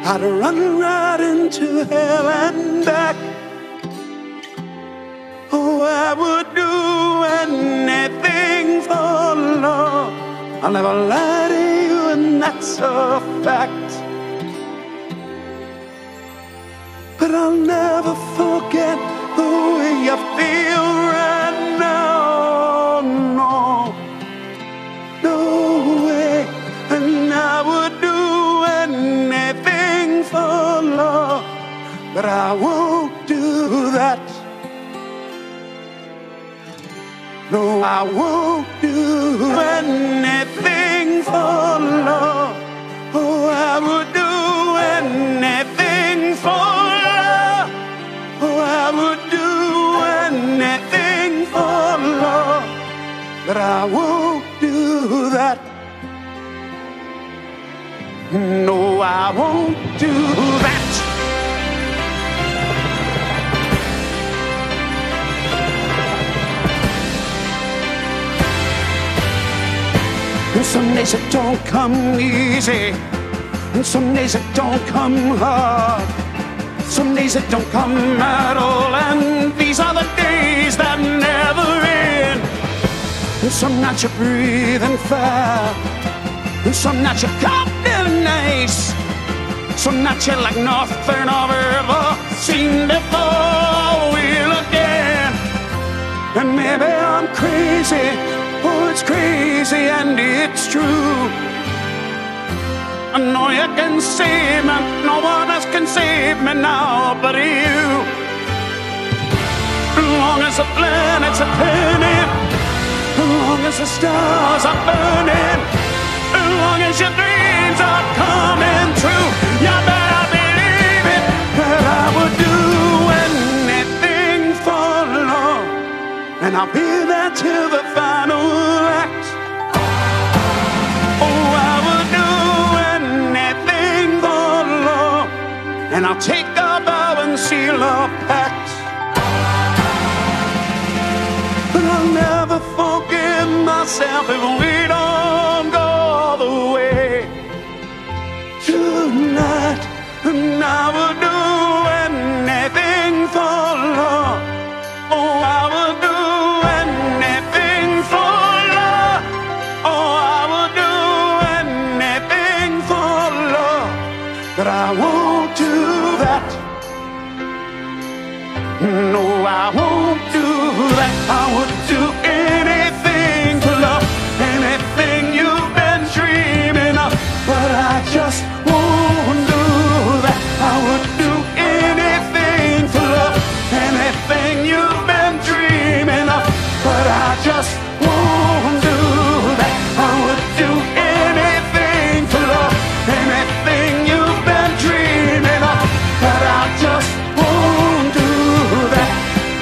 I'd run right into hell and back. Oh, I would do anything for love. I'll never lie to you, and that's a fact. But I'll never forget the way I feel right now. No, no way. And I would do anything for love, but I won't do that. No, I won't do anything for love. Oh, I would do anything for love. Oh, I would do anything for love, but I won't do that. No, I won't do that. And some days it don't come easy, and some days it don't come hard. Some days it don't come at all, and these are the days that never end. And some nights you're breathing fire, and some nights you're cold and ice. Some nights you're like nothing I've ever seen before. Will again. And maybe I'm crazy, oh, it's crazy and it's true. I know you can save me, no one else can save me now but you. As long as the planets are turning, as long as the stars are burning, as long as your dreams are coming true, you better believe it, that I would do anything for love. And I'll be there till the final act. Oh, I would do anything for love, and I'll take a vow and seal a pact. But I'll never forgive myself if we don't go all the way tonight. And I would do anything for love. Oh, I would do anything for love. Oh, I would do anything for love, but I won't do that. No, I won't do that. I would do anything for love, anything you've been dreaming of, but I just won't do that. I would do anything for love, anything you've been dreaming of, but I just won't do that. I would do anything for love, anything you've been dreaming of, but I just won't do that.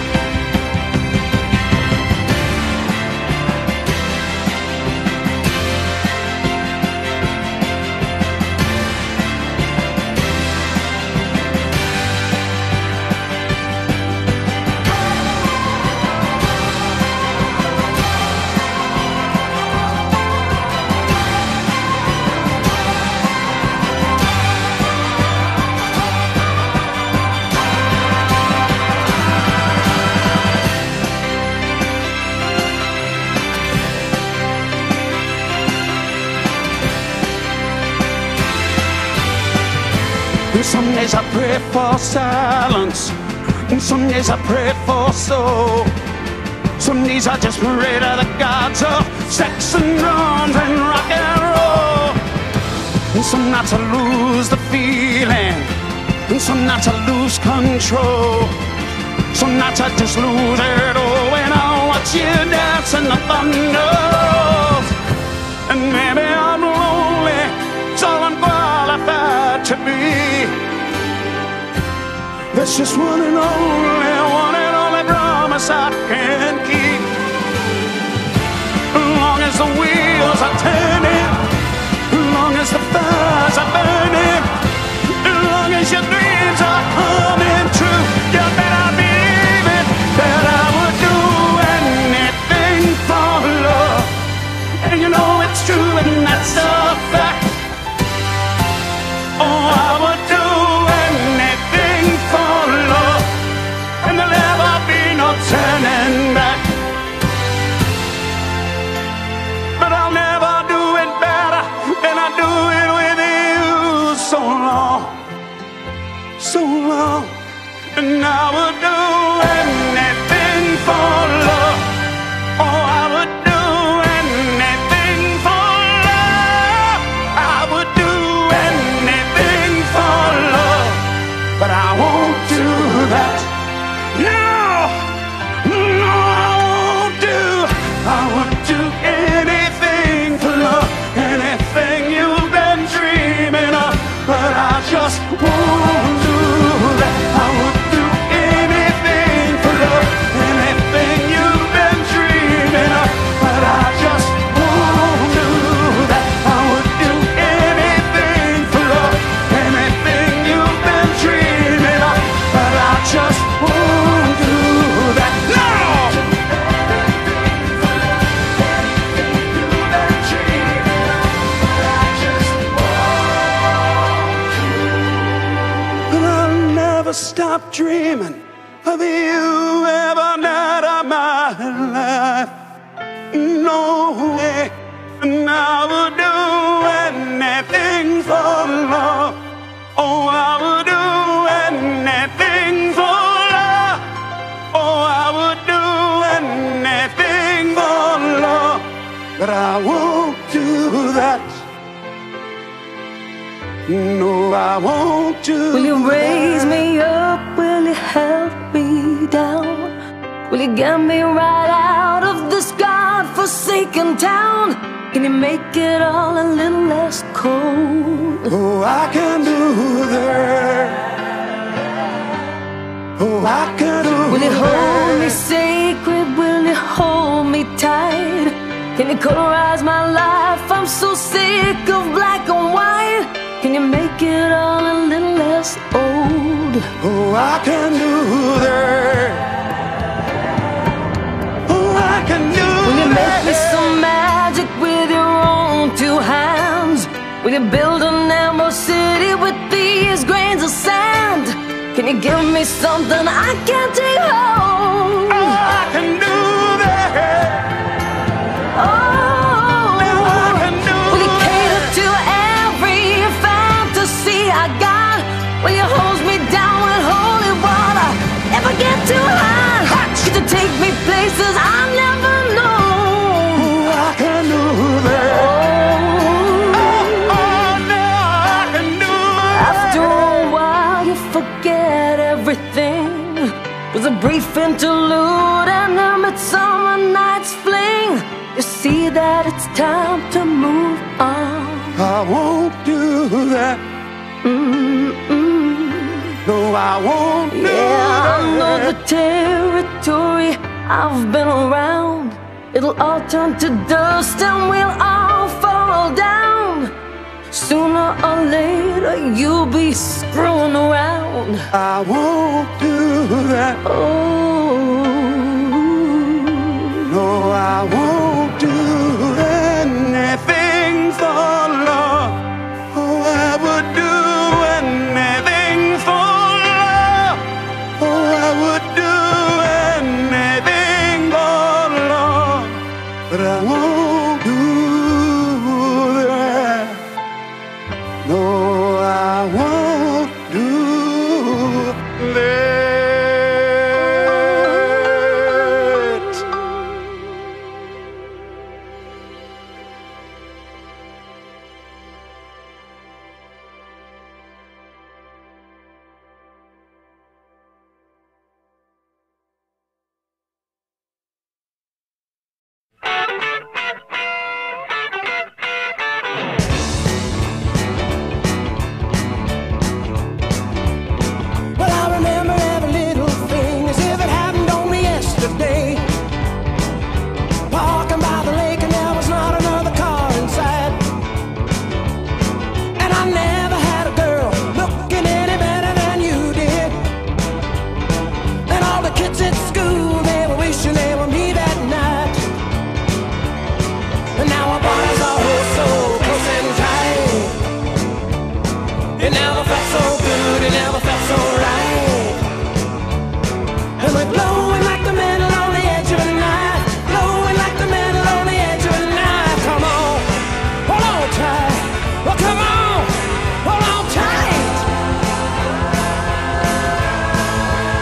And some days I pray for silence, and some days I pray for soul. Some days I just pray to the gods of sex and drums and rock and roll. And some nights I lose the feeling, and some nights I lose control. Some nights I just lose it all when I watch you dance in the thunders. And maybe I'm lonely, so I'm qualified to be. There's just one and only promise I can keep. As long as the wheels are turning, as long as the fires are burning, as long as your dreams are coming true, you better believe it, that I would do anything for love. And you know it's true, and that's a fact. Oh, I would do and I would do anything for love. Oh, I would do anything for love. I would do anything for love, but I won't do that. No, no, I won't do. I would do anything for love, anything you've been dreaming of, but I just won't do that. I would do anything for love, anything you've been dreaming of, but I just won't do that. I would do anything for love, anything you've been dreaming of, but I just won't do that. No! Stop dreaming of you every night of my life. No way. And I would do anything for love. Oh, I would do anything for love. Oh, I would do anything for love, but I won't do that. No, I won't do that. Will you raise me up? Will you help me down? Will you get me right out of this God-forsaken town? Can you make it all a little less cold? Oh, I can do that. Oh, I can do that. Will you hold me sacred? Will you hold me tight? Can you colorize my life? I'm so sick of black and white. Can you make it all a little less old? Oh, I can do that. Oh, I can do that. Will you make me some magic with your own two hands? Will you build an emerald city with these grains of sand? Can you give me something I can't take home? Oh, I can do that. Oh, I can do will you cater that. to every fantasy I got? Will you hose me down with holy water if I get too hot? Could you take me places I never know? Oh, I can do that. Oh, no, I can do that. After a while you forget everything. Was a brief interlude and a midsummer night's fling. You see that it's time to move on. I won't do that. No, I won't do Yeah, that. I know the territory I've been around. It'll all turn to dust and we'll all fall down. Sooner or later you'll be screwing around. I won't do that. Oh, No, I won't do anything for love. Oh, I would do anything for love. Oh, I would do anything for love, but I won't do that. No, I won't do that. Well, I remember every little thing as if it happened only yesterday. Walking by the lake and there was not another car inside. And I never had a girl looking any better than you did. And all the kids at school, they were wishing they were me that night. And now our bodies are hold so close and tight. It never felt so good, it never felt so right. And we're blowing like the metal on the edge of a knife. Blowing like the metal on the edge of a knife. Come on, hold on tight. Well, come on, hold on tight.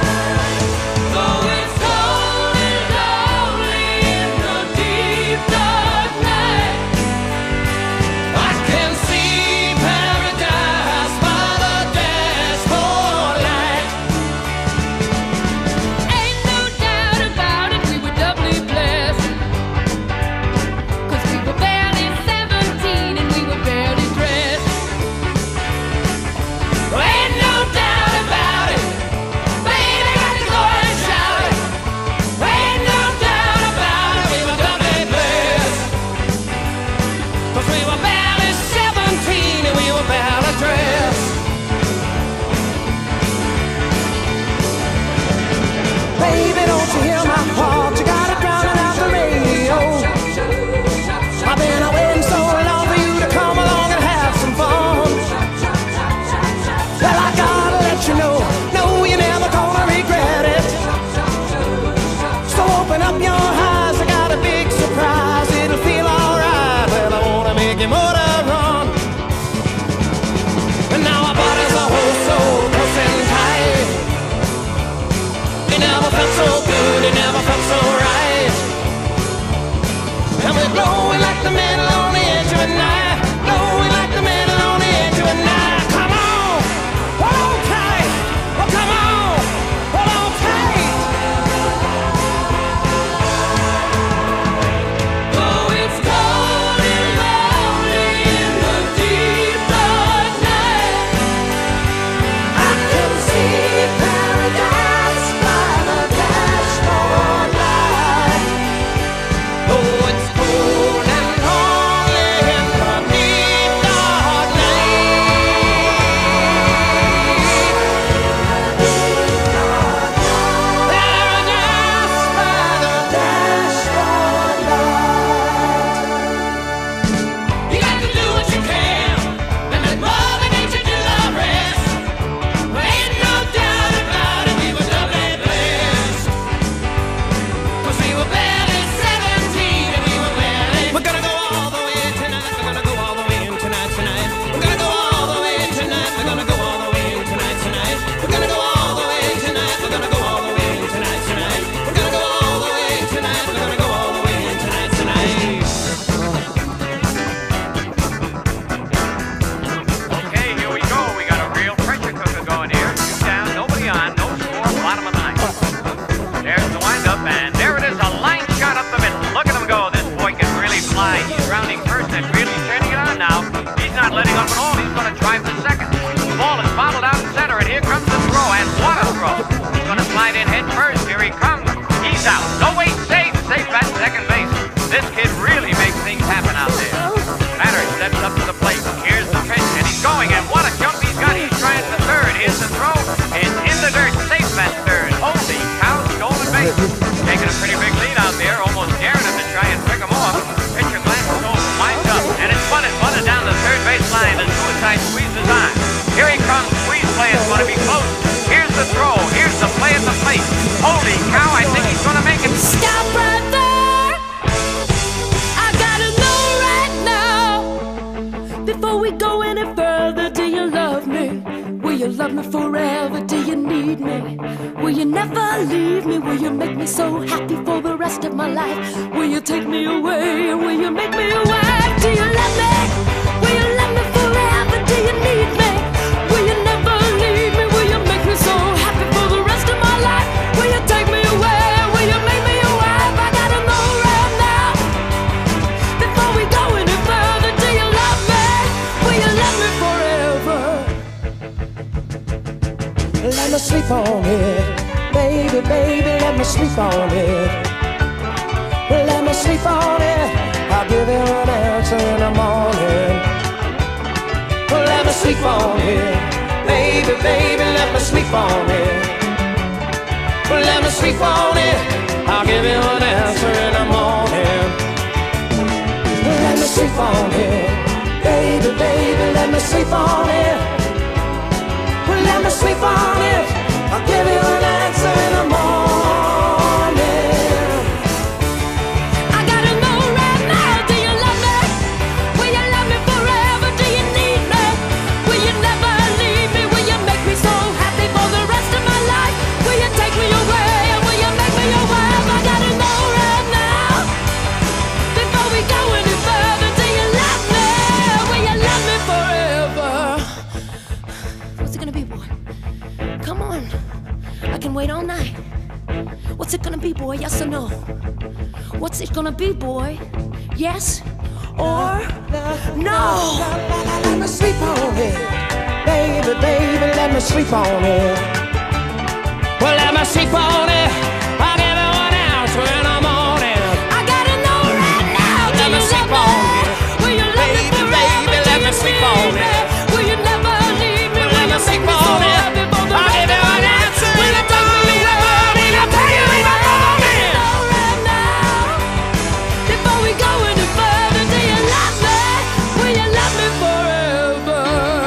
need me? Will you never leave me? Will you make me so happy for the rest of my life? Will you take me away? Will you make me your wife? Do you love me? Will you love me forever? Do you need me? Will you never leave me? Will you make me so happy for the rest of my life? Will you take me away? Will you make me your wife? I gotta know right now, before we go any further. Do you love me? Will you love me forever? Let me sleep on it, baby, baby, let me sleep on it. Let me sleep on it, I'll give you an answer in the morning. Let me sleep on it, baby, baby, let me sleep on it. Let me sleep on it, I'll give you an answer in the morning. Let me sleep on it, baby, baby, let me sleep on it. Let me sleep on it, I'll give you an answer in the morning. I gotta know right now, do you love me? Will you love me forever? Do you need me? Will you never leave me? Will you make me so happy for the rest of my life? Will you take me away? Will you make me your wife? I gotta know right now, before we go any further. Do you love me? Will you love me forever? What's it gonna be, boy? Come on, I can wait all night. What's it gonna be, boy? Yes or no? What's it gonna be, boy? Yes or no? Let me sleep on it, baby, baby, let me sleep on it. Well, let me sleep on it, I'll give you an answer in the morning. I gotta know right now, do Let me you sleep love on me? it, Will you love me baby, forever? baby, Do let me you sleep need on me? it. Will you never leave me? Let Will me you sleep make me so on it, happy for the I'll rest give of you my an life? answer Will in you the take me morning. away? Will you I'll tell you in the I morning. know right now, before we go any further. Do you love me? Will you love me forever?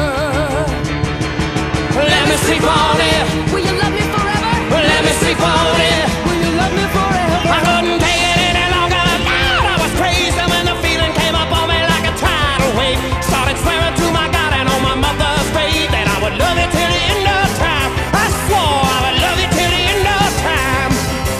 Let me sleep on it, Will you love me forever? let me sleep on it. Will you love me forever? I couldn't take it any longer. Lord, I was crazy when the feeling came up on me like a tidal wave. Started swearing to my God and on my mother's grave that I would love you till the end of time. I swore I would love you till the end of time.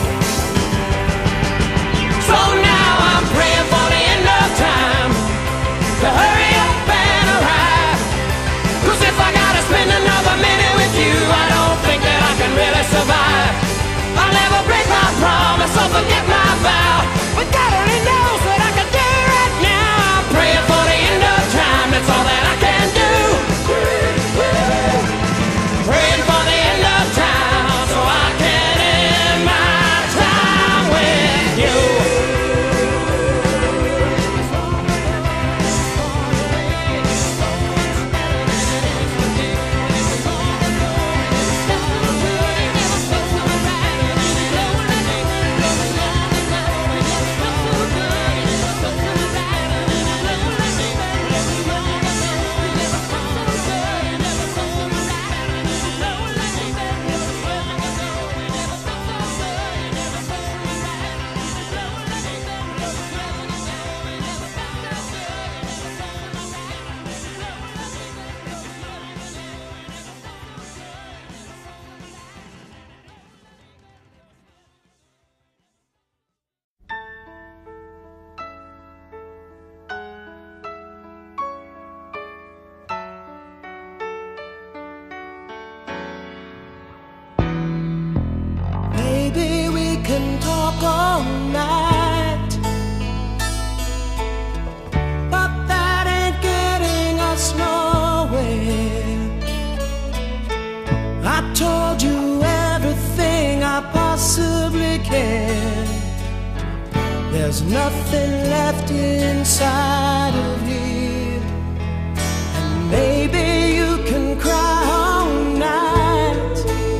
So now I'm praying for the end of time to hurry up and arrive. 'Cause if I gotta spend another minute with you, I don't think that I can really survive. I'll never break my promise or forget my vow. But God only knows what I can do right now. I'm praying for the end of time, that's all that I can do. Praying for the end of time so I can end my time with you. Maybe we can talk all night, but that ain't getting us nowhere. I told you everything I possibly can. There's nothing left inside of here, and maybe you can cry all night,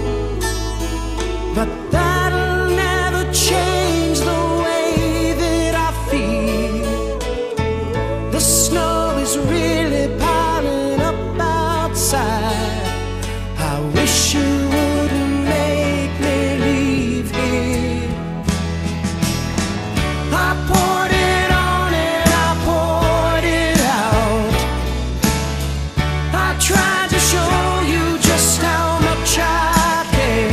but that'll never change the way that I feel. The snow is really piling up outside. I wish you wouldn't make me leave here. I poured it on and I poured it out. I tried to show you just how much I care.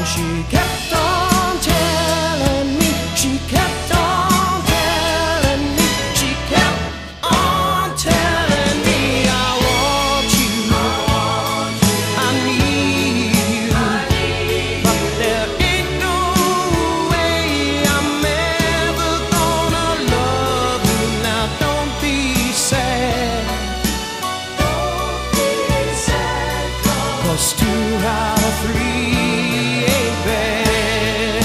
She kept on telling me, she kept on telling me, she kept on telling me, I want you, I need you, but there ain't no way I'm ever gonna love you. Now don't be sad, 'cause 2 out of 3 ain't bad.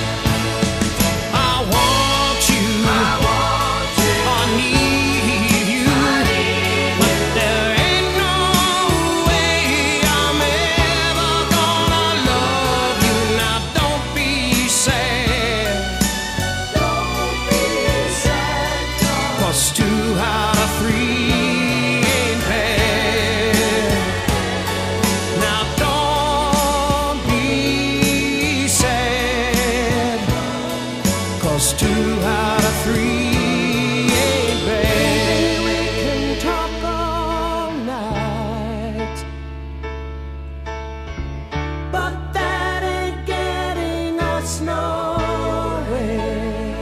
I want you, I need you, but there ain't no way I'm ever gonna love you. Now don't be sad, 'cause 2 out of 3 ain't bad. Now don't be sad, 'cause 2 out of 3 ain't bad. We can talk all night, but that ain't getting us nowhere.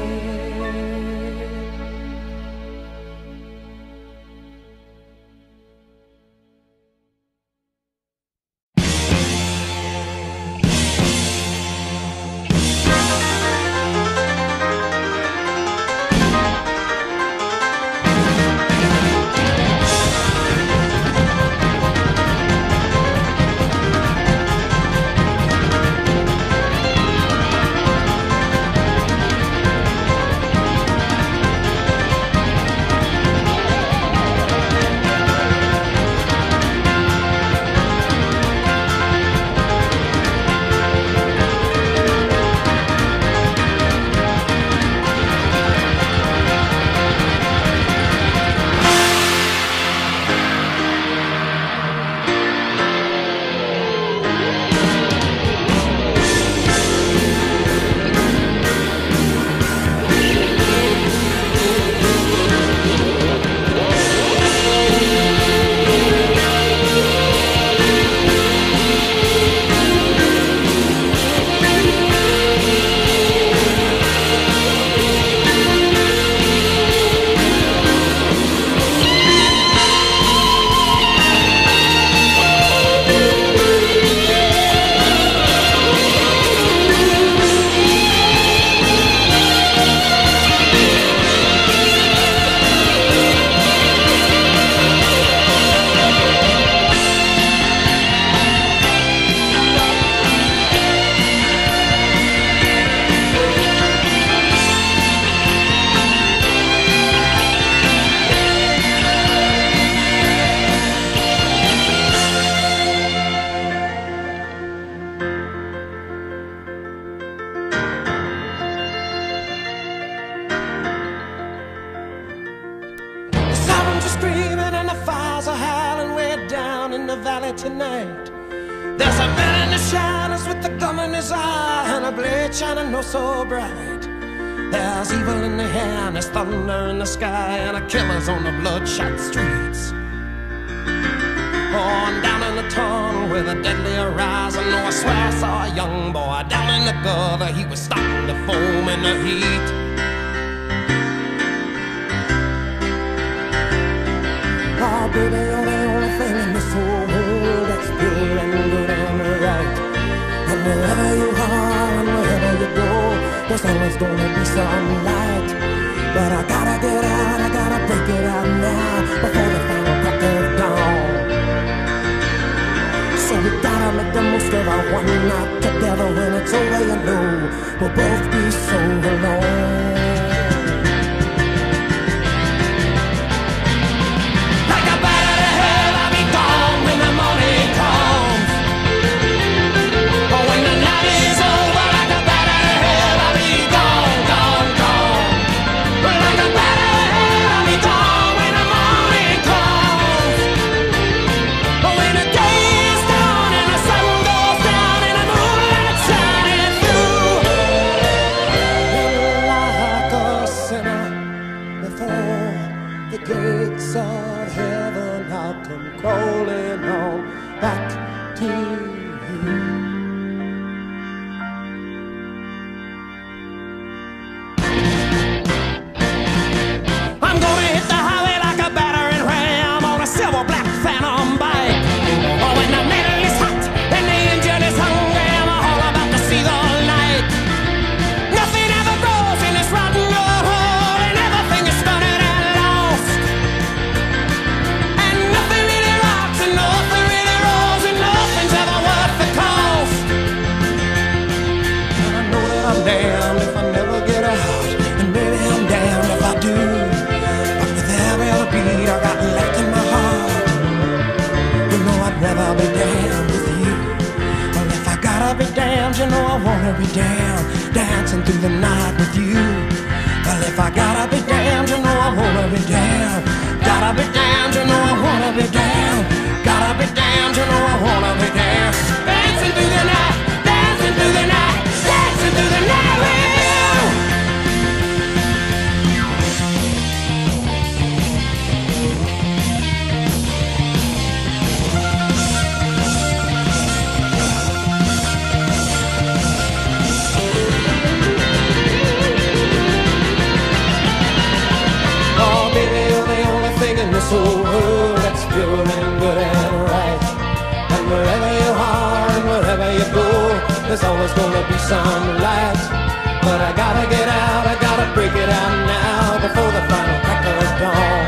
Screaming and the fires are howling way down in the valley tonight. There's a man in the shadows with the gun in his eye and a blade shining oh so bright. There's evil in the air and there's thunder in the sky and a killer's on the bloodshot streets. Oh, and down in the tunnel with a deadly horizon, oh, I swear I saw a young boy down in the gutter. He was starting to foam in the heat. Oh, baby, you're the only thing in this whole world that's pure and good and right. And wherever you are and wherever you go, there's always gonna be some light. But I gotta get out, I gotta break it out now before the final crack of dawn. So we gotta make the most of our one night together. When it's over, you know we'll both be so alone. I'm damned if I never get out, and maybe I'm damned if I do. But with every other beat I got left in my heart, you know I'd rather be damned with you. Well, if I gotta be damned, you know I wanna be damned, dancing through the night with you. Well, if I gotta be damned, you know I wanna be damned. Gotta be damned, you know I wanna be damned. Gotta be damned, you know I wanna be damned. Dancing through the night, dancing through the night, dancing through the night with you. Oh, baby, you're the only thing in this whole world that's pure and good and right. And wherever you are and wherever you go, there's always gonna be some light. But I gotta get out, I gotta break it out now before the final crack of dawn.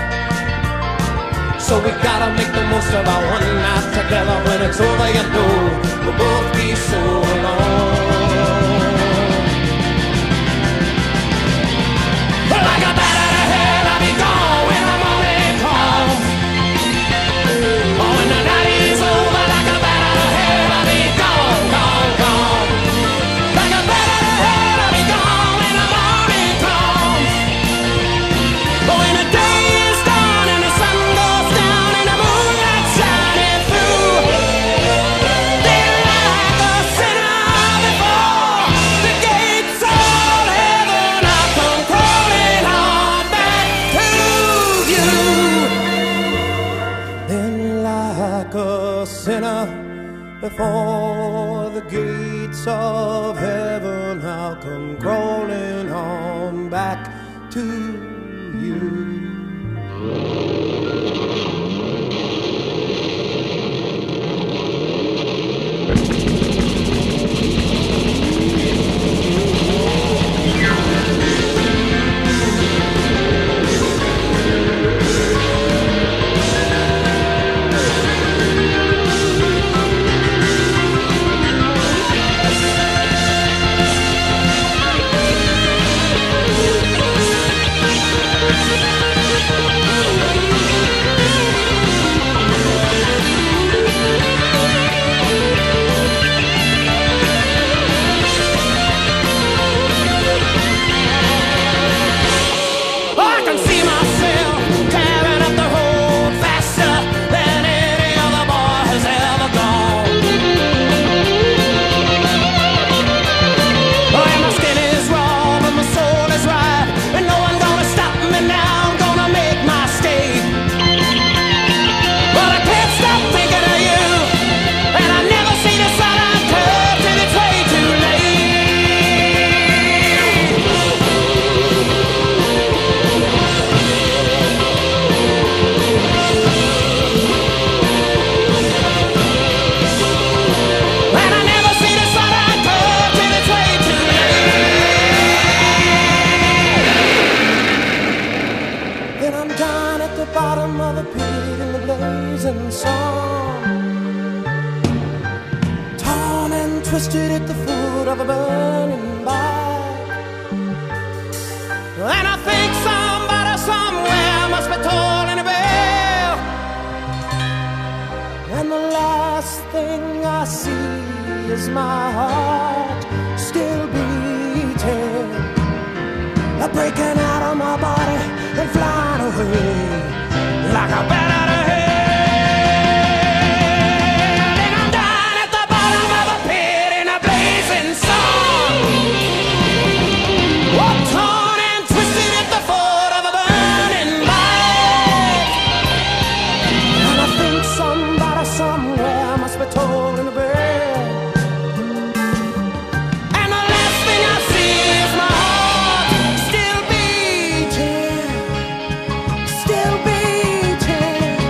So we gotta make the most of our one night together. When it's over, you know we'll both be so alone. Well, like a bat out of hell, I'll be gone when the morning comes. Oh, when the night is over, like a bat out of hell, I'll be gone, gone, gone. Like a bat out of hell, I'll be gone when the morning comes. But when the day is done and the sun goes down and the moonlight shining through, then like a sinner before the gates of heaven, I'll come crawling on back to you. Then like a sinner before the gates of heaven, I'll come crawling on back to you. I can see myself tearing up the road faster than any other boy has ever gone. Oh, and my skin is raw, but my soul is right, and no one's gonna stop me now. I'm gonna make my escape. But I can't stop thinking of you, and I never see the sun until it's way too late. And I never see the sun until it's way too late. Then I'm down at the bottom of the pit in the blazing sun, torn and twisted at the foot of a burning bike. And I think somebody somewhere must be tolling a bell, and the last thing I see is my heart still beating, breaking out of my body and flying away like a bat out of hell. And I'm down at the bottom of a pit in a blazing sun, oh, torn and twisted at the foot of a burning light. And I think somebody somewhere must be tolling a bell. Still beating,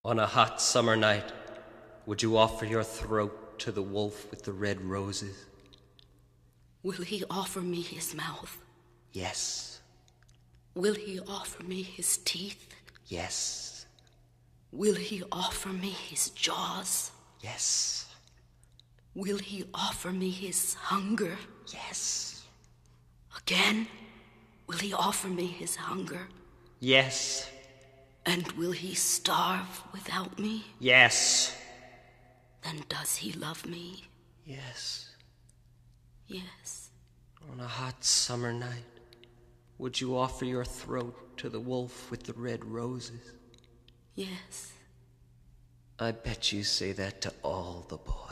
On a hot summer night, would you offer your throat to the wolf with the red roses? Will he offer me his mouth? Yes. Will he offer me his teeth? Yes. Will he offer me his jaws? Yes. Will he offer me his hunger? Yes. Again? Will he offer me his hunger? Yes. And will he starve without me? Yes. Then does he love me? Yes. Yes. On a hot summer night, would you offer your throat to the wolf with the red roses? Yes. I bet you say that to all the boys.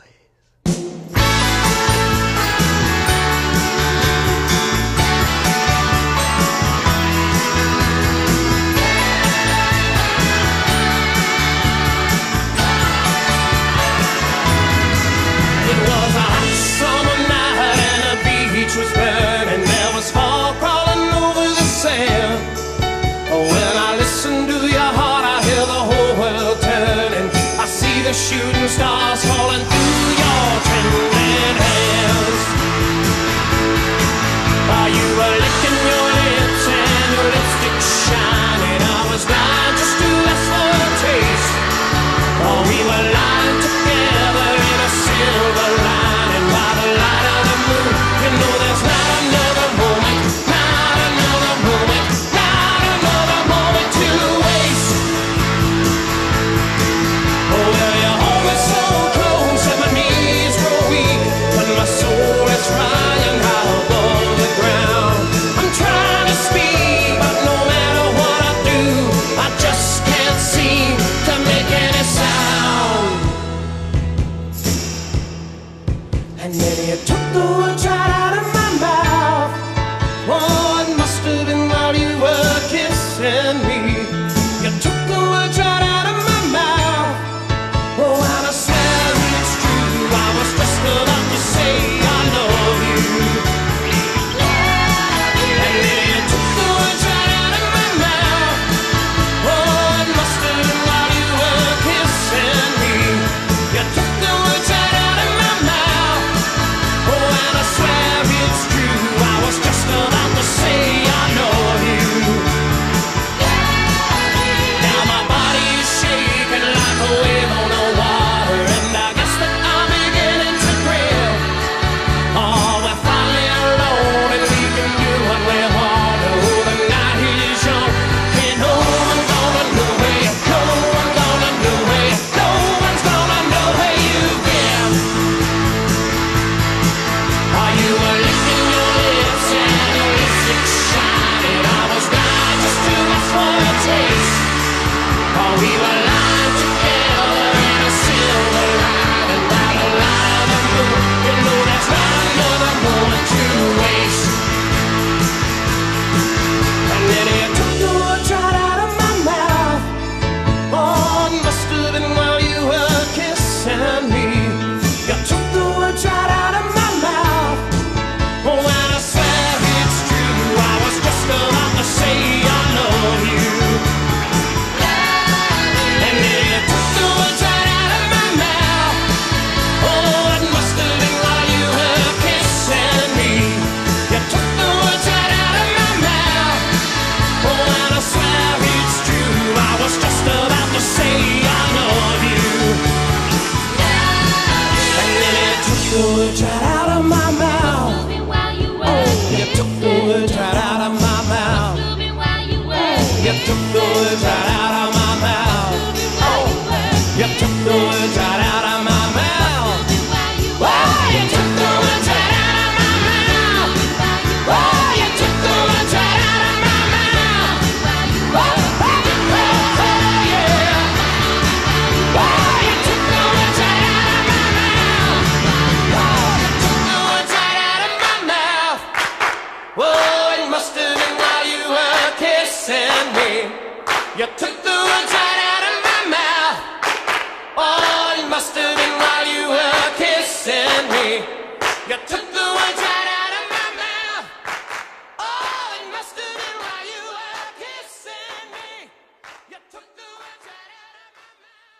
Was burning, there was fog crawling over the sand. When I listen to your heart, I hear the whole world turning. I see the shooting stars falling through your trembling hands. While you were licking your lips and your lipstick shining, I was blind just to ask for a taste. Oh, we were lying together in a silver lining by the light of the moon. You know there's not another moment, not another moment, not another moment to waste. Oh, well, you hold me so close and my knees grow weak, but my soul is flying high above the ground. I'm trying to speak, but no matter what I do, I just can't seem to make any sound. And then you took the words right out of my mouth. Oh, it must have been while you were kissing me. You took the words right out of my mouth. Oh, and I swear it's true, I was just about to say I love you. And then you took the words right out of my mouth. Oh, it must have been while you were kissing me. You took the words right out of my mouth. Oh, and I swear it's true, I was just about to say I love you. Now my body is shaking like a wave on the water, and I guess that I'm beginning to grill. Oh, we're finally alone and we can do what we want. Oh, the night is young, and no one's gonna know where, no one's gonna know where, no one's gonna know where you've been. While you were licking your lips and your lipstick shining, I was blind just to ask for a taste. While we were lying together in a silver lining by the light of the moon, you know there's not another moment to waste. And then you took the words right out of my mouth. Oh, it must have been while you were kissing me. You took the words right out of my mouth. Oh, and I swear it's true, I was just about to say I love you. And then you took the words right out of my mouth. Oh, it must have been while you were kissing me. You took the words right out of my mouth. Oh, and I swear it's true, I was just about to say I love you. And then you took the words right out of my mouth. You took the words right out of my mouth. You took the words right out of my mouth. Oh, you took the words right out of my mouth. Oh, you took the words right out of my mouth. Oh, you took the words right out of my mouth. Oh, yeah. Oh, you took the words right out of my mouth. Oh, you took the words right out of my mouth. Oh, it must have been while you were kissing me. You took the words right out of my mouth. Oh, it must have been while you were kissing me. You took the words right out of my mouth. Oh, it must have been while you were kissing me. You took the words right out of my mouth.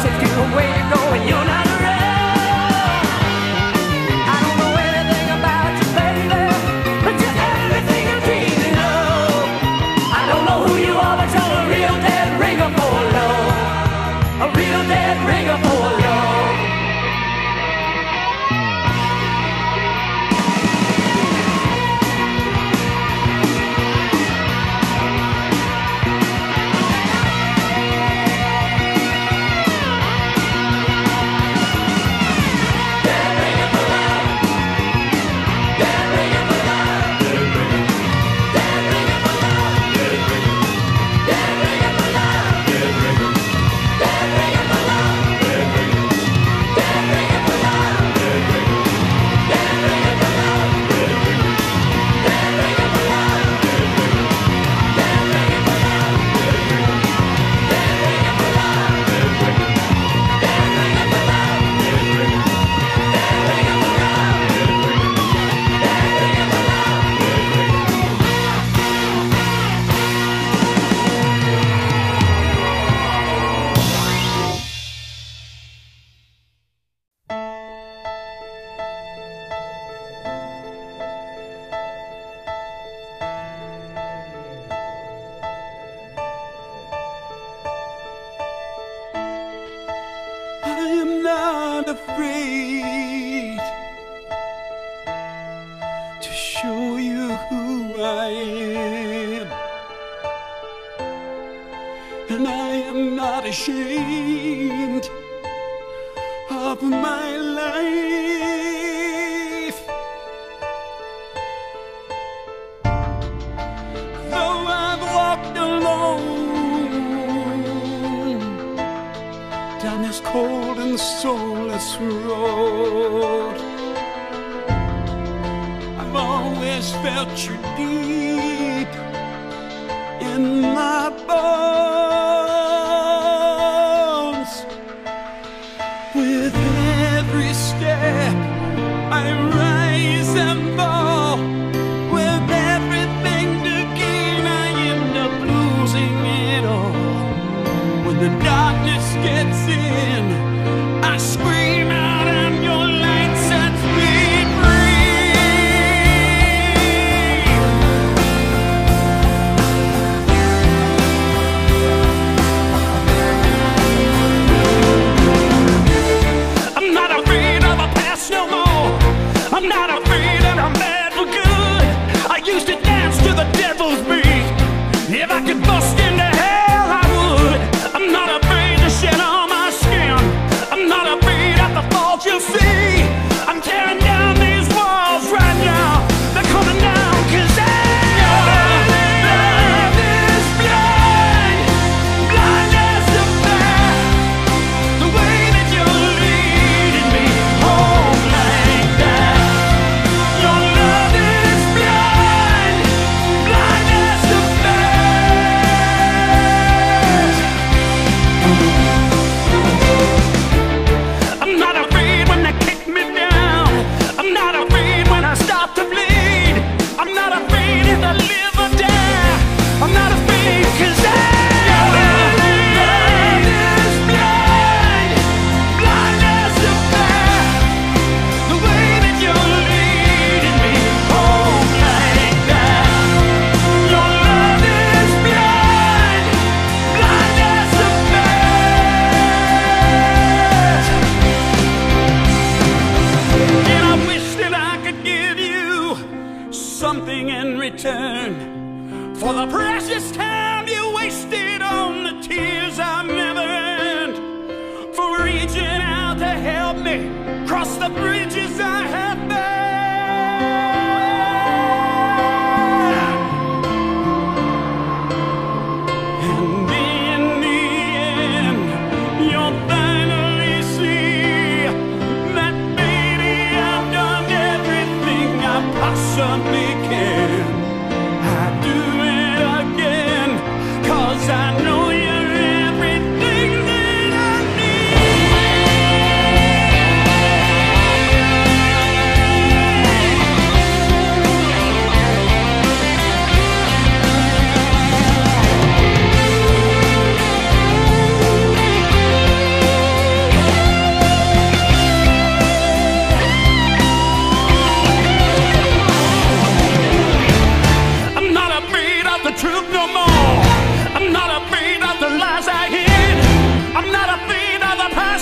take you where you go and you're not around. I don't know anything about you, baby, but you're everything I'm dreaming of. I don't know who you are, but you're a real dead ringer for love. A real dead ringer for love. Afraid to show you who I am, and I am not ashamed of my life. Though I've walked alone down this cold and soulless road, I've always felt you deep in my bones. With every step I rise and fall, with everything to gain I end up losing it all. When the darkness gets in, I scream out and your light sets me free. I'm not afraid of a past no more. I'm not afraid that I'm bad for good. I used to dance to the devil's beat. If I could bust into hell, I would. I'm not afraid to shed all my skin. I'm not afraid at the fault you'll see. I'm tearing down these walls right now. They're coming down 'cause your love is blind, blind as the bat. The way that you're leading me home like that. Your love is blind, blind as the bat. I'm not afraid when they kick me down. I'm not afraid when I start to bleed. I'm not afraid if I live or die. I'm not afraid 'cause your love is blind, blind as the bat. The way that you're leading me home like that. Your love is blind, blind as the bat. And I wish that I could give you something in return for the precious time you wasted on the tears I've never earned, for reaching out to help me cross the bridges I have burned. And in the end, you'll finally see that, baby, I've done everything I possibly can. I do it again, 'cause I know you're everything that I need.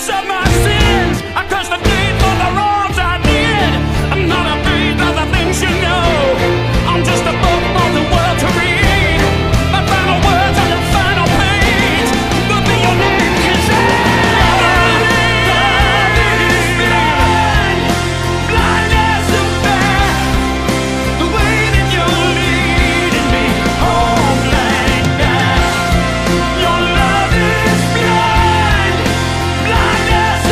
of my sins. I curse the deed for the wrongs I did. I'm not afraid of the things you know. I'm just a book for the world to read. My final words on the final page will be your name, 'cause love is blind. Blindness of faith. The way that you're leading me home like that. Your love is blind. Blindness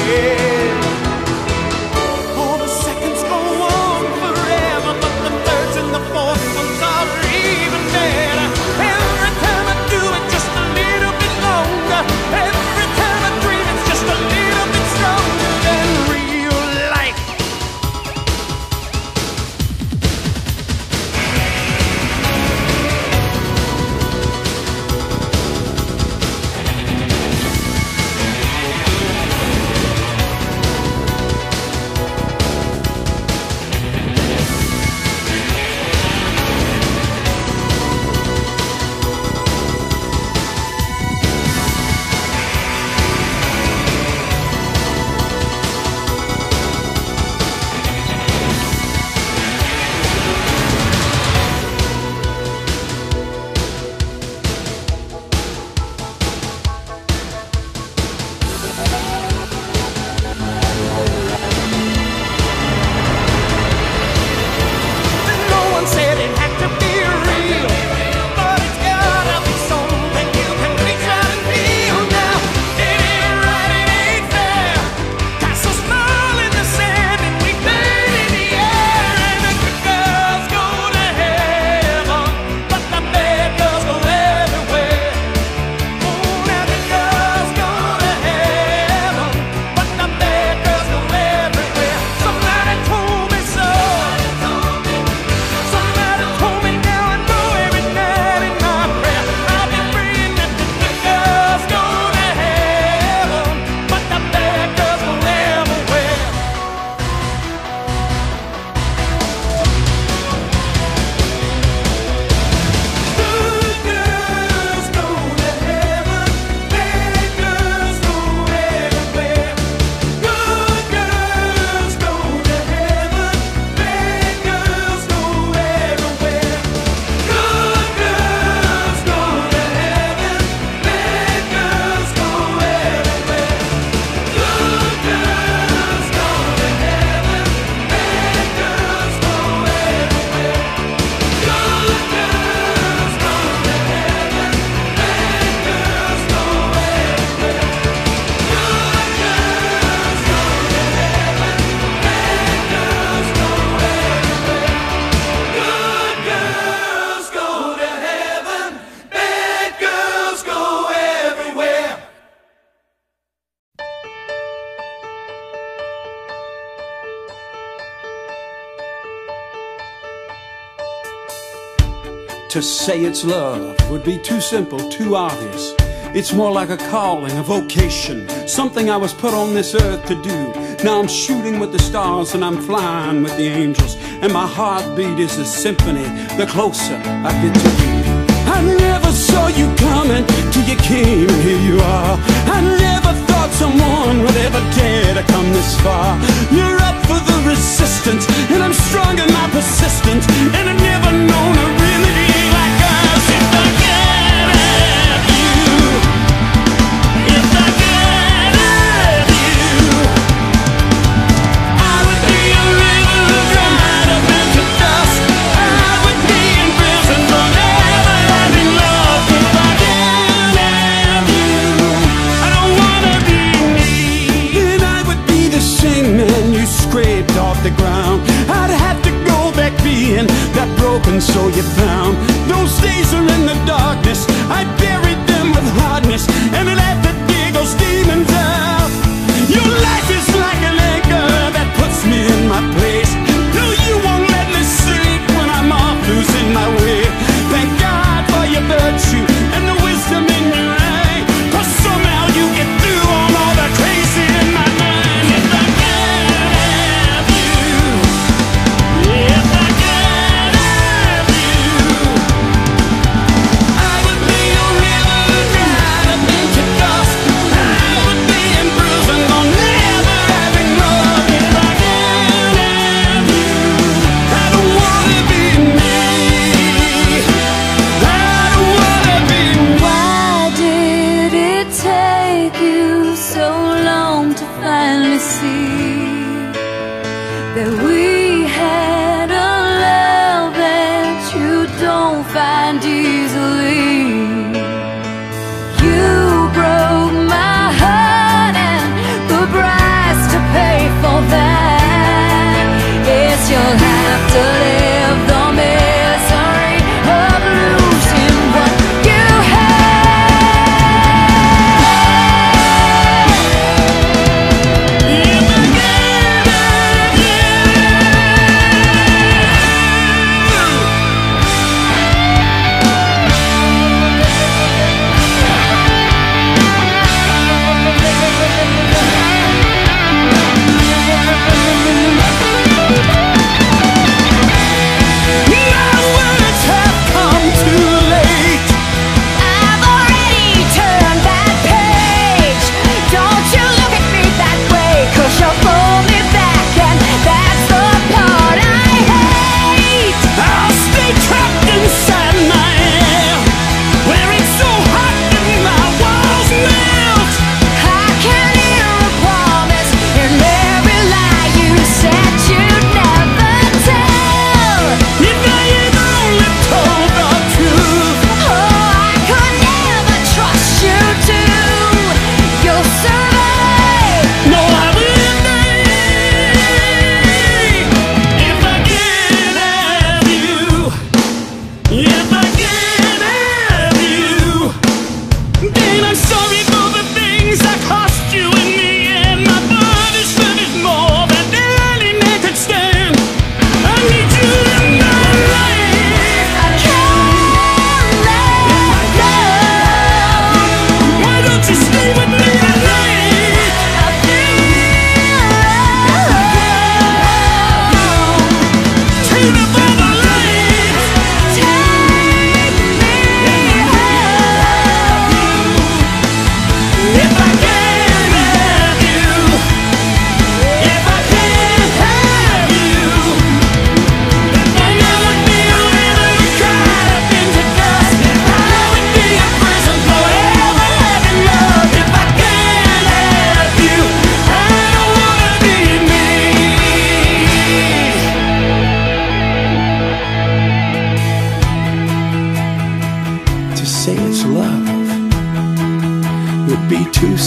head. All the seconds go on forever, but the thirds and the fourth ones are even better. Every time I do it just a little bit longer, every time I dream it's just a little bit stronger than real life. To say it's love would be too simple, too obvious. It's more like a calling, a vocation, something I was put on this earth to do. Now I'm shooting with the stars and I'm flying with the angels, and my heartbeat is a symphony the closer I get to you. I never saw you coming till you came, and here you are. I never thought someone would ever dare to come this far. You're up for the resistance, and I'm strong in my persistence, and I've never known a remedy like us. If I can't have you, if I can't have you, I would be a river dried up into dust. I would be in prison for never having love. If I can't have you, I don't wanna be me. Then I would be the same man you scraped off the ground. I'd have to go back being that broken soul you found. Those days are in the darkness, I buried them with hardness, and I'd have to dig those demons out. Your life is like an anchor that puts me in my place. No, you won't let me sleep when I'm off losing my way. Thank God for your virtue and the wisdom in your eye, 'cause somehow you get through on all the crazy in my mind. If I can't have you, if I can't have you, I would be a river dried up into dust. I would be in prison for never having love. If I can't have you, I don't wanna be me. I don't wanna be me. Why did it take you so long to finally see that we had a love that you don't find easily? You broke my heart and the bright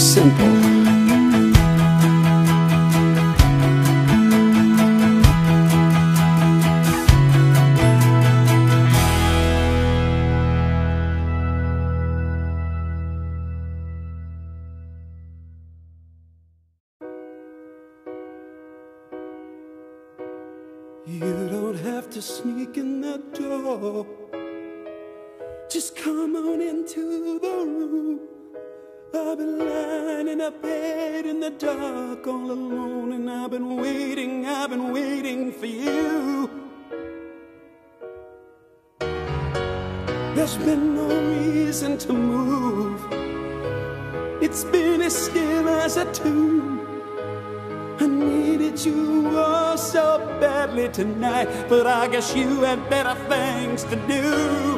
simple. You don't have to sneak in that door. Just come on into the room. I've been lying in a bed in the dark all alone, and I've been waiting for you. There's been no reason to move. It's been as still as a tomb. I needed you oh so badly tonight, but I guess you had better things to do.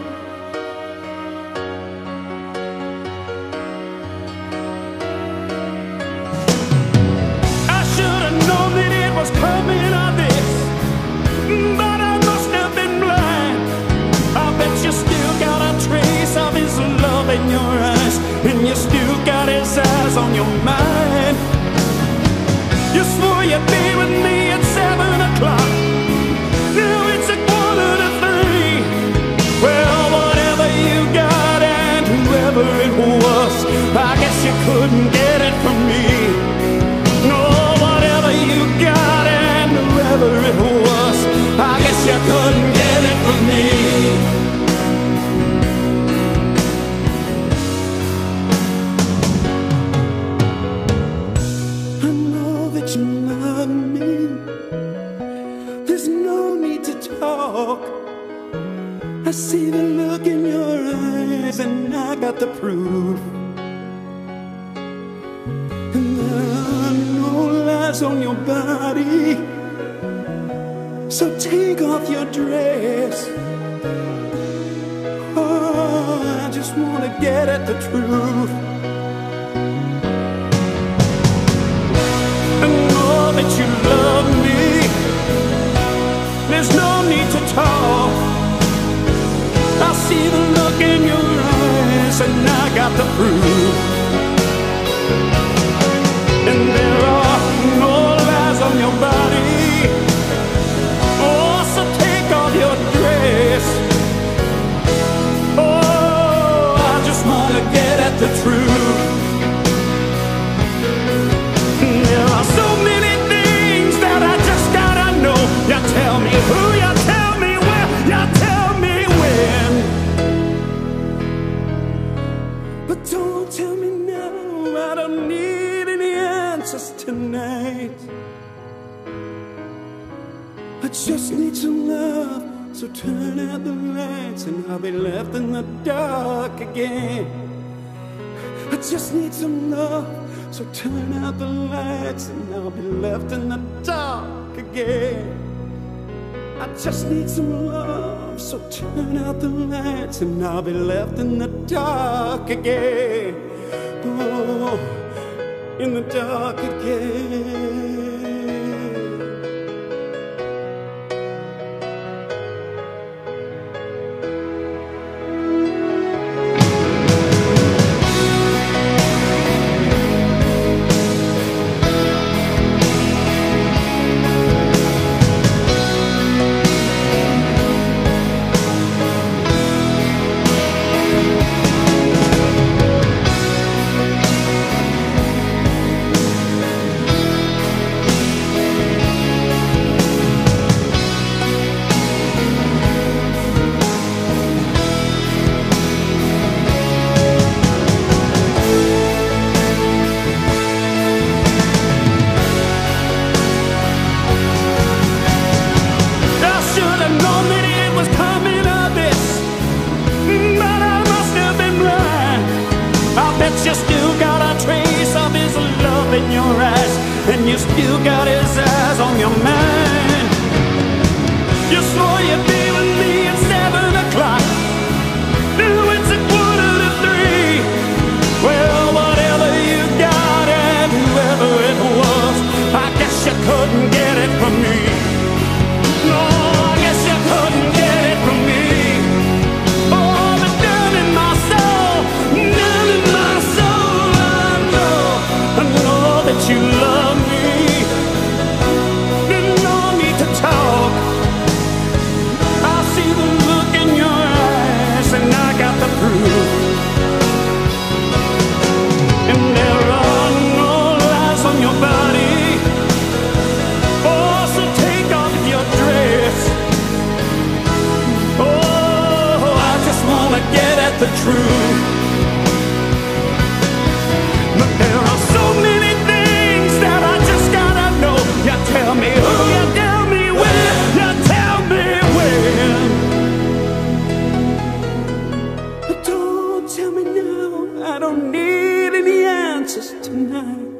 I should have known that it was coming on this, but I must have been blind. I bet you still got a trace of his love in your eyes, and you still got his eyes on your mind. You swore you'd be with me at 7 o'clock. Now it's a 1:45. Well, whatever you got and whoever it was, I guess you couldn't get it from me. No, whatever you got and whoever it was, I guess you couldn't get it from me. I see the look in your eyes, and I got the proof. And there are no lies on your body, so take off your dress. Oh, I just want to get at the truth. I know that you love me. There's no need to talk. I see the look in your eyes, and I got the proof. And there are no lies on your body. Oh, so take off your dress. Oh, I just want to get at the truth. There are so many things that I just gotta know. You tell me who, you tell me where, you tell me when. But don't tell me now, I don't need any answers tonight. I just need some love, so turn out the lights and I'll be left in the dark again. I just need some love, so turn out the lights and I'll be left in the dark again. I just need some love, so turn out the lights and I'll be left in the dark again. Oh, in the dark again. You still got a trace of his love in your eyes, and you still got his eyes on your mind. You swore you'd be with me at 7 o'clock. Now it's a 2:45. Well, whatever you got and whoever it was, I guess you couldn't get it from me. No, I guess you couldn't get it from me. Oh, but down in my soul, down in my soul, I know you love me, then no need to talk. I see the look in your eyes, and I got the proof. And there are no lies on your body. Oh, so take off your dress. Oh, I just wanna get at the truth. But there are so many things that I just gotta know. You tell me who, you tell me when, you tell me when. But don't tell me now, I don't need any answers tonight.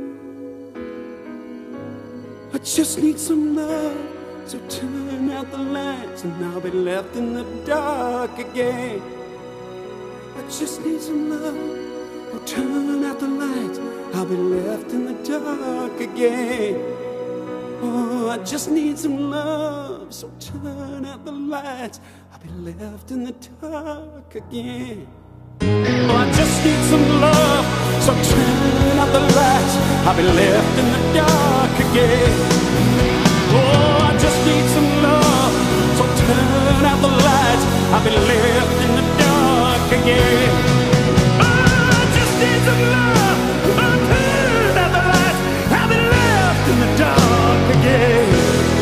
I just need some love, so turn out the lights and I'll be left in the dark again. I just need some love, oh turn out the lights, I'll be left in the dark again. Oh, I just need some love, so turn out the lights, I'll be left in the dark again. Oh, I just need some love, so turn out the lights, I'll be left in the dark again. Oh, I just need some love, so turn out the lights, I'll be left in the dark again. Oh, I just need some love, oh, turn out the lights, I'll be left in the dark again.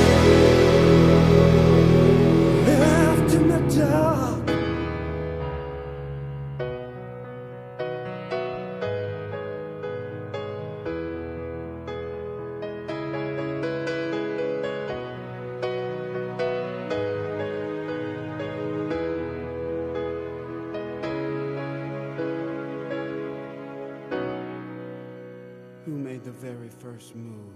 Left in the dark. Who made the very first move?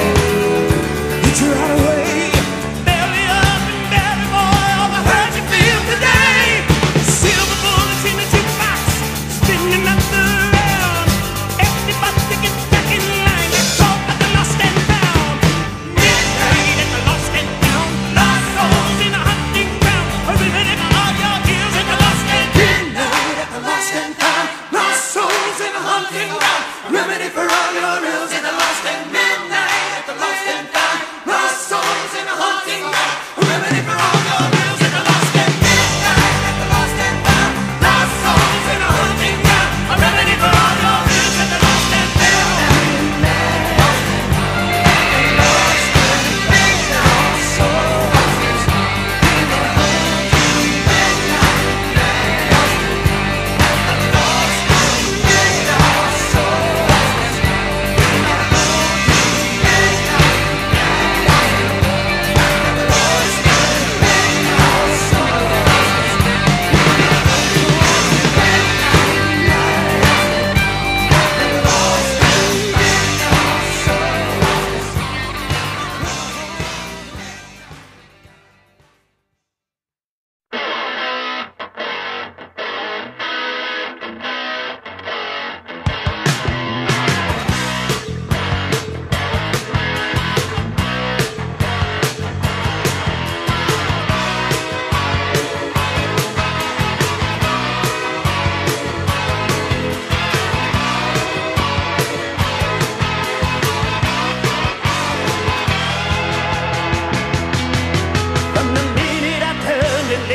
Belly up and belly boy, all the hurt you feel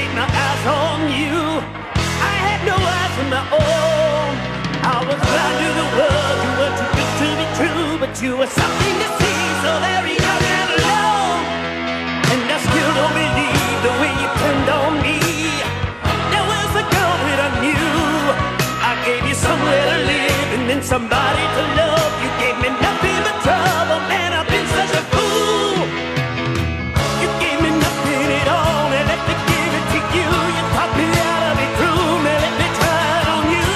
laid my eyes on you, I had no eyes of my own. I was blind to the world, you were too good to be true, but you were something to see, so very young and alone. And I still don't believe the way you turned on me. There was a girl that I knew. I gave you somewhere to live and then somebody to love. You gave me nothing but trouble, man, I've been such a fool. You gave me nothing at all, and let me give it to you. You taught me how to be true, man, let me try it on you.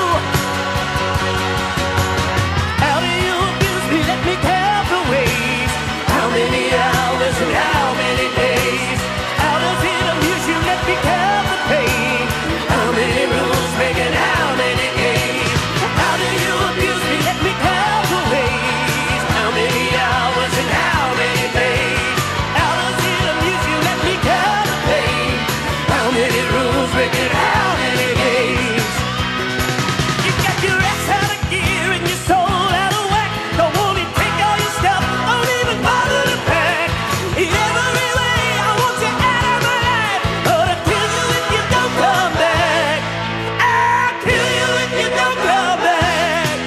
How do you abuse me? Let me count the ways. How many hours and how many days? How does it amuse you? Let me count the pain. How many rules making how many games? How do you abuse me? Let me count the ways. How many hours and how many days? How does it amuse you? Let me count the pain. How many rules making how many games? You got your ass out of gear and your soul out of whack. Don't want to take all your stuff, don't even bother to pack. In every way, I want you out of my life, but I'll kill you if you don't come back. I'll kill you if you don't come back.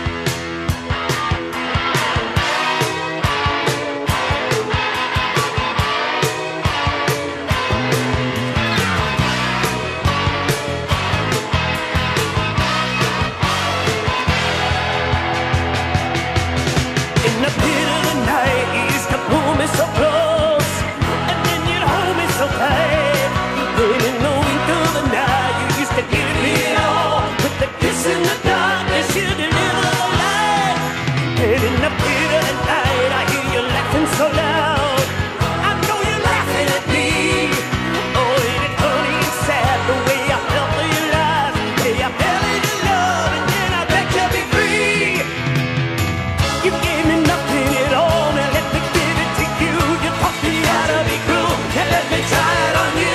In the pit of the night, you used to pull me so close, and then you'd hold me so tight. And in the wink of the night, you used to give me it all. With the kiss in the darkness, you deliver the light. And in the pit of the night, I hear you laughing so loud. I know you're laughing at me. Oh, ain't it funny and sad the way I felt for your lies? Hey, I fell into love, and then I begged to be free. You gave me nothing at all, now let me give it to you. You taught me how to be cruel, now let me try it on you.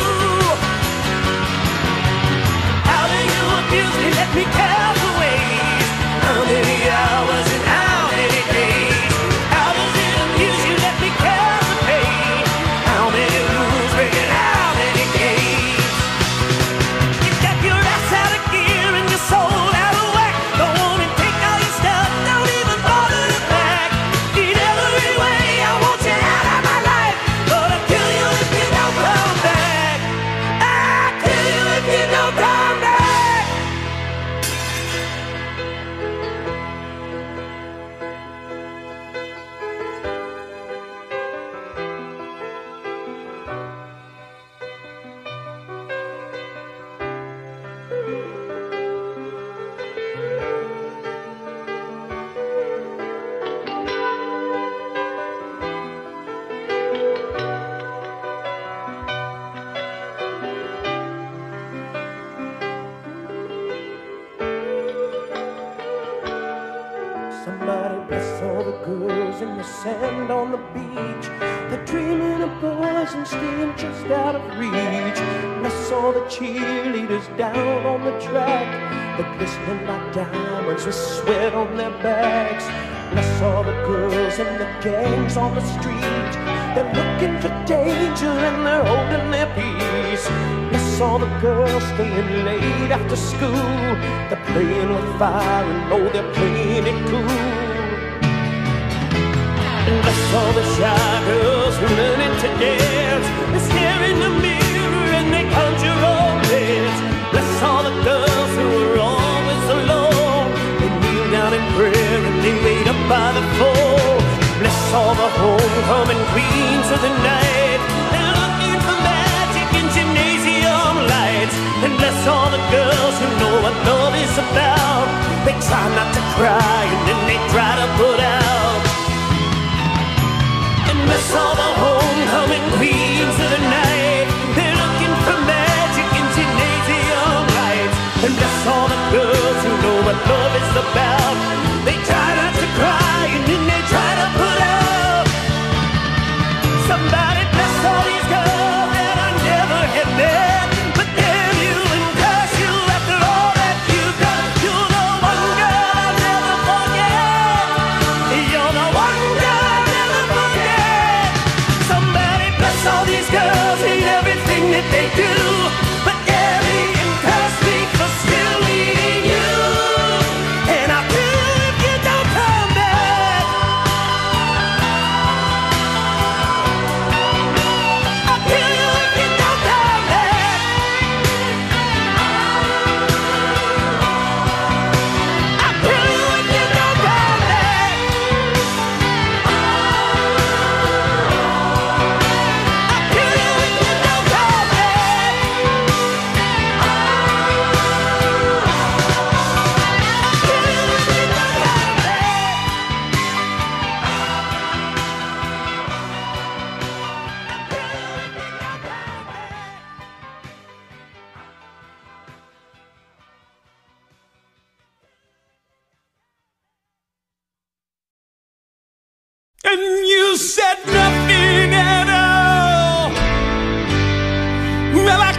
How do you abuse me? Let me count the ways. How many hours and how many days? How does it amuse you? Let me count the pain. How many rules breaking how many games? You got your ass out of gear and your soul out of whack. Don't wanna take all your stuff, don't even bother to pack. In every way, I want you out of my life, but I'll kill you if you don't come back. I'll kill you if you don't come back. Somebody bless all the girls in the sand on the beach. They're dreaming of boys and staying just out of reach. Bless all the cheerleaders down on the track. They're glistening like diamonds with sweat on their backs. Bless all the girls and the gangs on the street. They're looking for danger and they're holding their peace. Bless all the girls staying late after school. They're playing with fire and know they're playing it cool. And bless all the shy girls who learning to dance. They stare in the mirror and they conjure romance. Bless all the girls who are always alone. They kneel down in prayer and they wait up by the phone. Bless all the homecoming queens of the night. They're looking for magic in gymnasium lights. And bless all the girls who know what love is about. They try not to cry and then they try to put out. And bless all the homecoming queens of the night. They're looking for magic in gymnasium lights. And bless all the girls who know what love is about. They try not to cry and then they try to put out. Somebody bless all these girls that I never had met. But damn you and curse you after all that you've done. You're the one girl I'll never forget.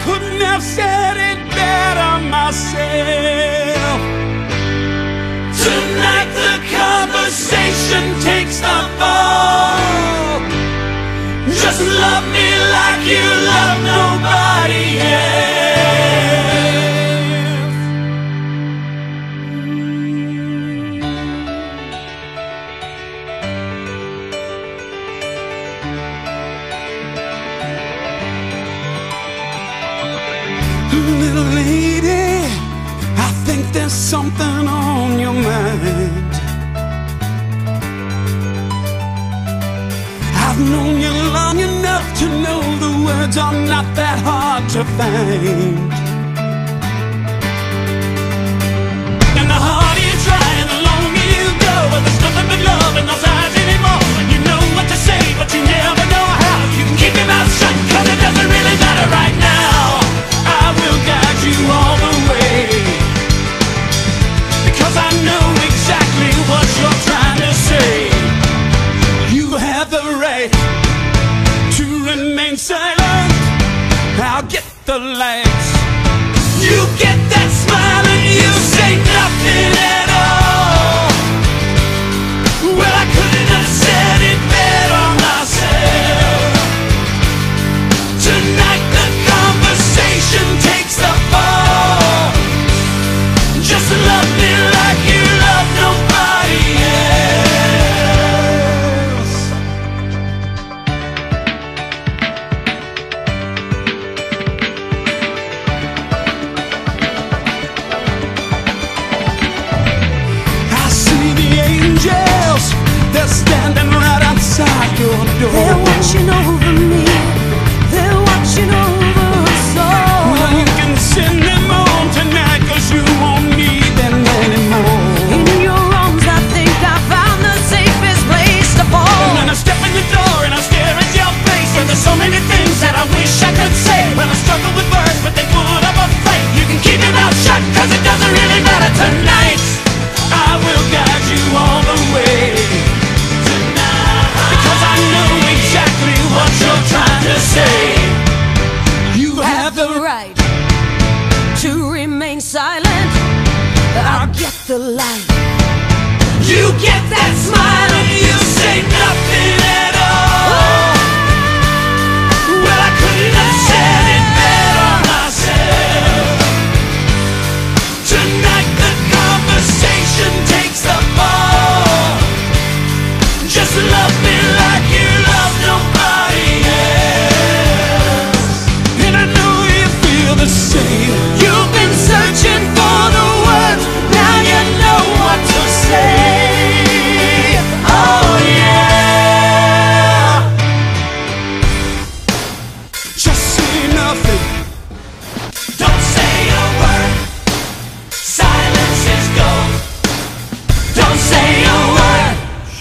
couldn't have said it better myself. Tonight the conversation takes the fall. Just love me like you love nobody else. Little lady, I think there's something on your mind. I've known you long enough to know the words are not that hard to find. And the harder you try and the longer you go, well, there's nothing but love in those eyes anymore. And you know what to say, but you never know how. You can keep your mouth shut, cause it doesn't really matter right now. I will guide you all the way, because I know exactly what you're trying to say. You have the right to remain silent. I'll get the lights. You get that smile and you say nothing at all. Well, I couldn't have said it better myself. Tonight the conversation takes the fall. Just love me like you love nobody else. I see the angels, they're standing right outside your door. They're watching over me, they're watching over us all. Well, you can send them on tonight, cause you won't need them anymore. In your arms I think I found the safest place to fall. And I step in the door and I stare at your face, and there's so many things that I wish I could say. Well, I struggle with words, but they put up a fight. You can keep your mouth shut, cause it doesn't really matter tonight. I will guide you all the way tonight, because I know exactly what you're trying to say. You have the right to remain silent. I'll get the light. You get that smile and you say nothing at all. Well, I couldn't have said it better myself. Tonight the conversation takes the fall. Just love me like you love nobody else. And I know you feel the same. You've been searching for the words, now you know what to say. Oh yeah. Just say nothing. Don't say a word. Silence is gold. Don't say a word.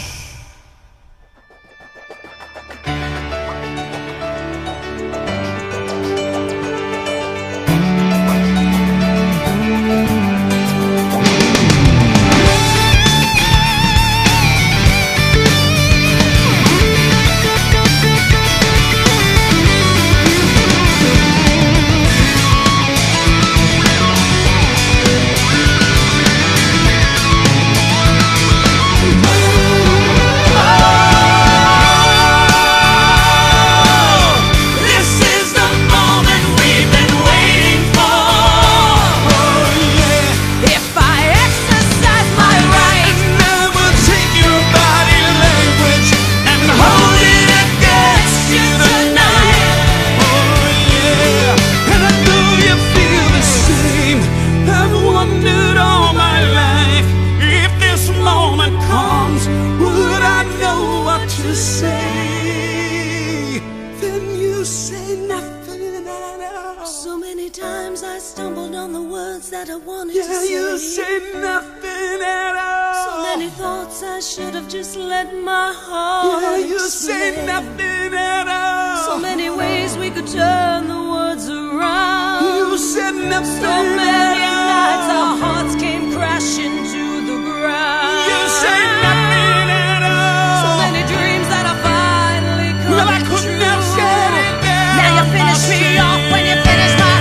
that I wanted Yeah, to say. you say nothing at all. So many thoughts I should have just let my heart Yeah, you explain. say nothing at all. So many ways we could turn the words around. You said nothing So many at all. nights our hearts came crashing to the ground. You say nothing at all. So many dreams that I finally come Well, I couldn't have said it better Now you finish me myself. off when you finish my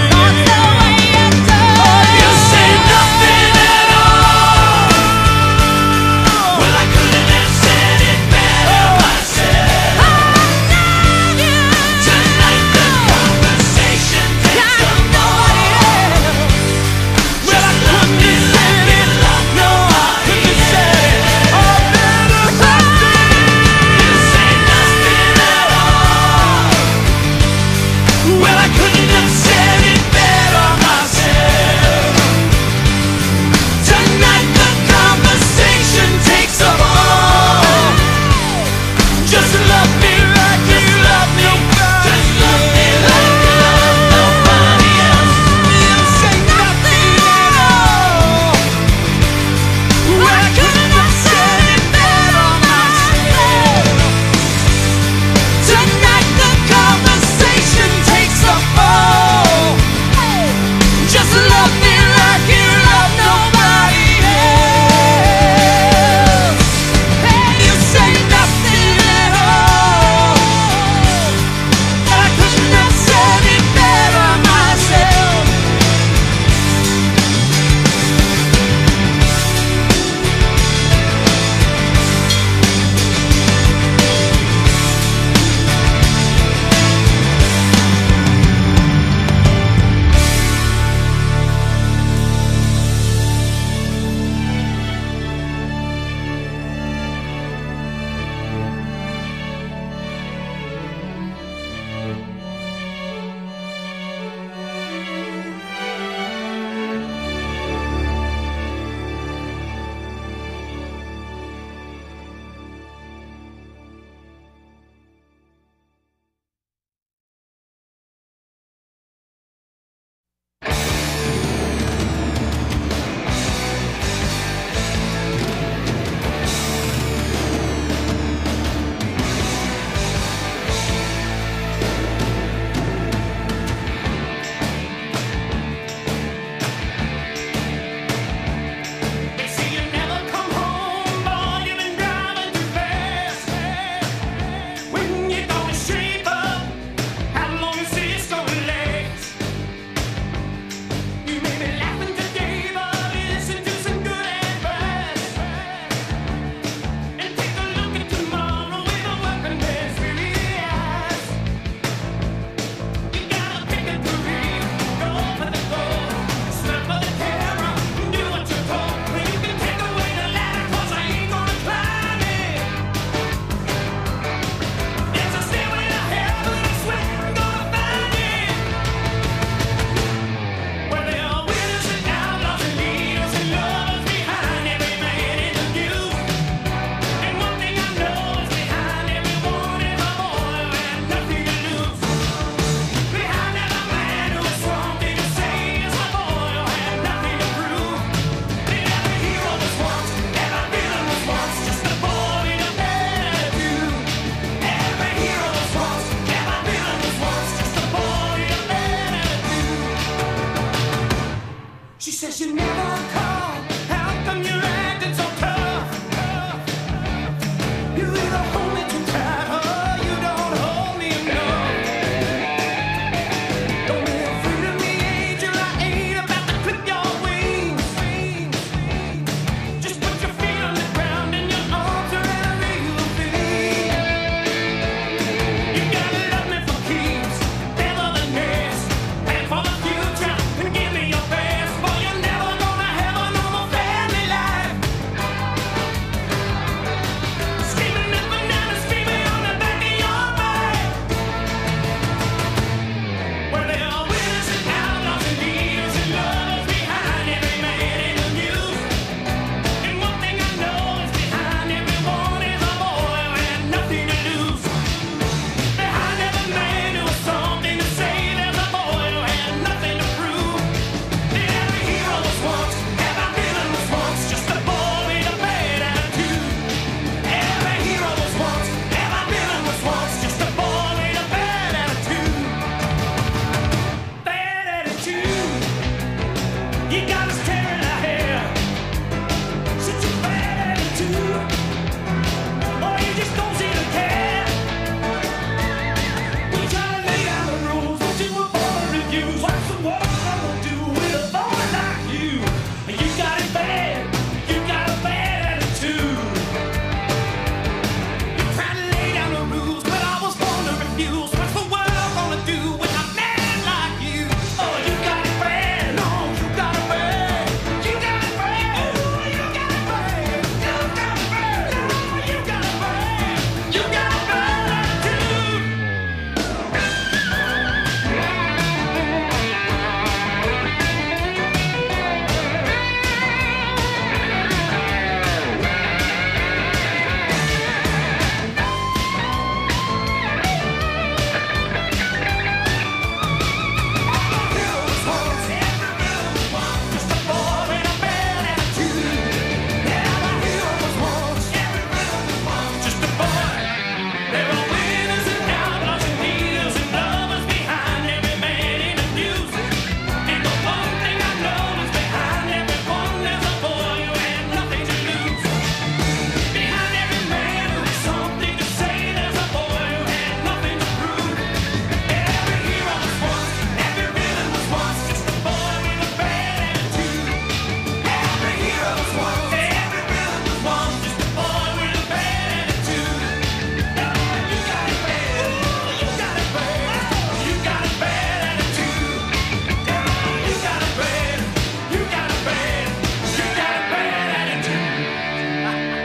She says you never call. How come you're acting so tough? You either hold me too tight or you don't hold me enough. Don't be afraid of me, angel. I ain't about to clip your wings. Just put your feet on the ground and your arms around me will be. You gotta love me for keeps, never the next, and for the future, and give me your best. Boy, you're never gonna have a normal family life. Screaming up and down and screaming on the back of your bike. Well, there are winners and outlaws and leaders and lovers behind every man in the news. And one thing I know is behind everyone is a boy who had nothing to lose. Behind every man who has something to say, there's a boy who had nothing to prove. Every hero was once, every villain was once, just a boy with a bad attitude. Every hero was once, every villain was once, just a boy with a bad attitude. Bad attitude. You got us tearing our hair. Such a bad attitude. Or you just don't seem to care. We try to lay down the rules, but you were born to refuse. What's the world gonna do with a boy like you? You got it bad. You got a bad attitude. You try to lay down the rules, but I was born to refuse. What's the world gonna do with a man like you? Oh, you got it bad. No, you got it bad. You got it bad. Oh, you got it bad. You got it bad. Oh, you got it bad. You got a bad attitude. Just a boy with a bad attitude. Every hero was once, every villain was once, just a boy. There are winners and outlaws and leaders and lovers behind every man in the news. And the one thing I know is behind everyone there's a boy who had nothing to lose. Behind every man who has something to say, there's a boy who had nothing to prove. Every hero was once, every villain was once, just a boy with a bad attitude. Every hero was once, every villain was once, just a boy with a bad attitude. You got it bad. You got it bad. You got a bad attitude. You got it bad. You got it bad. You got a bad attitude.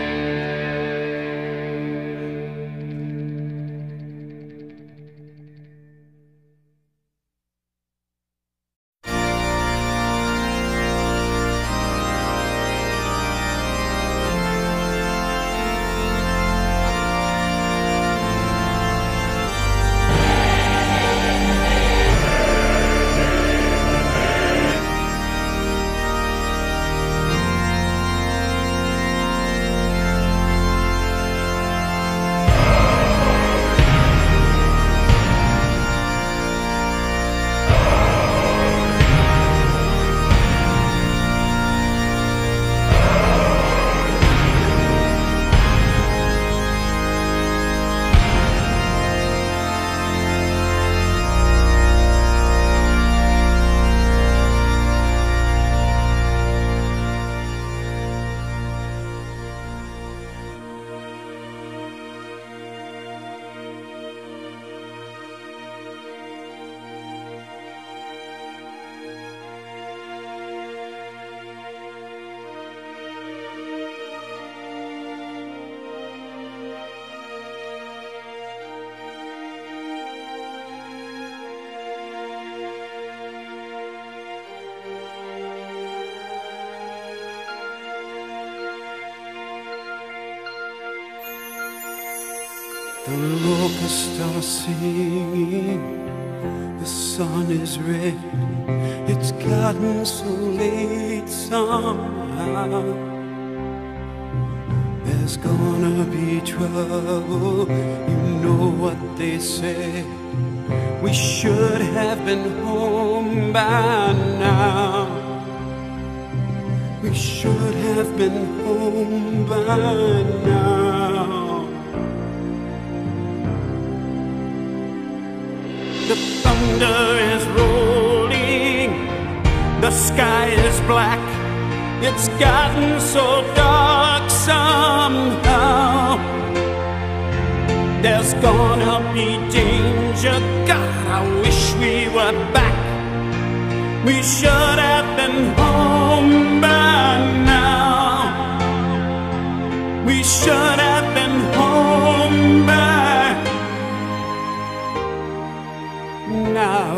The locusts are singing, the sun is red. It's gotten so late somehow. There's gonna be trouble, you know what they say. We should have been home by now. should have been home by now. The thunder is rolling, the sky is black. It's gotten so dark somehow. There's gonna be danger. God, I wish we were back. We should have been home by now. We should have been home by now.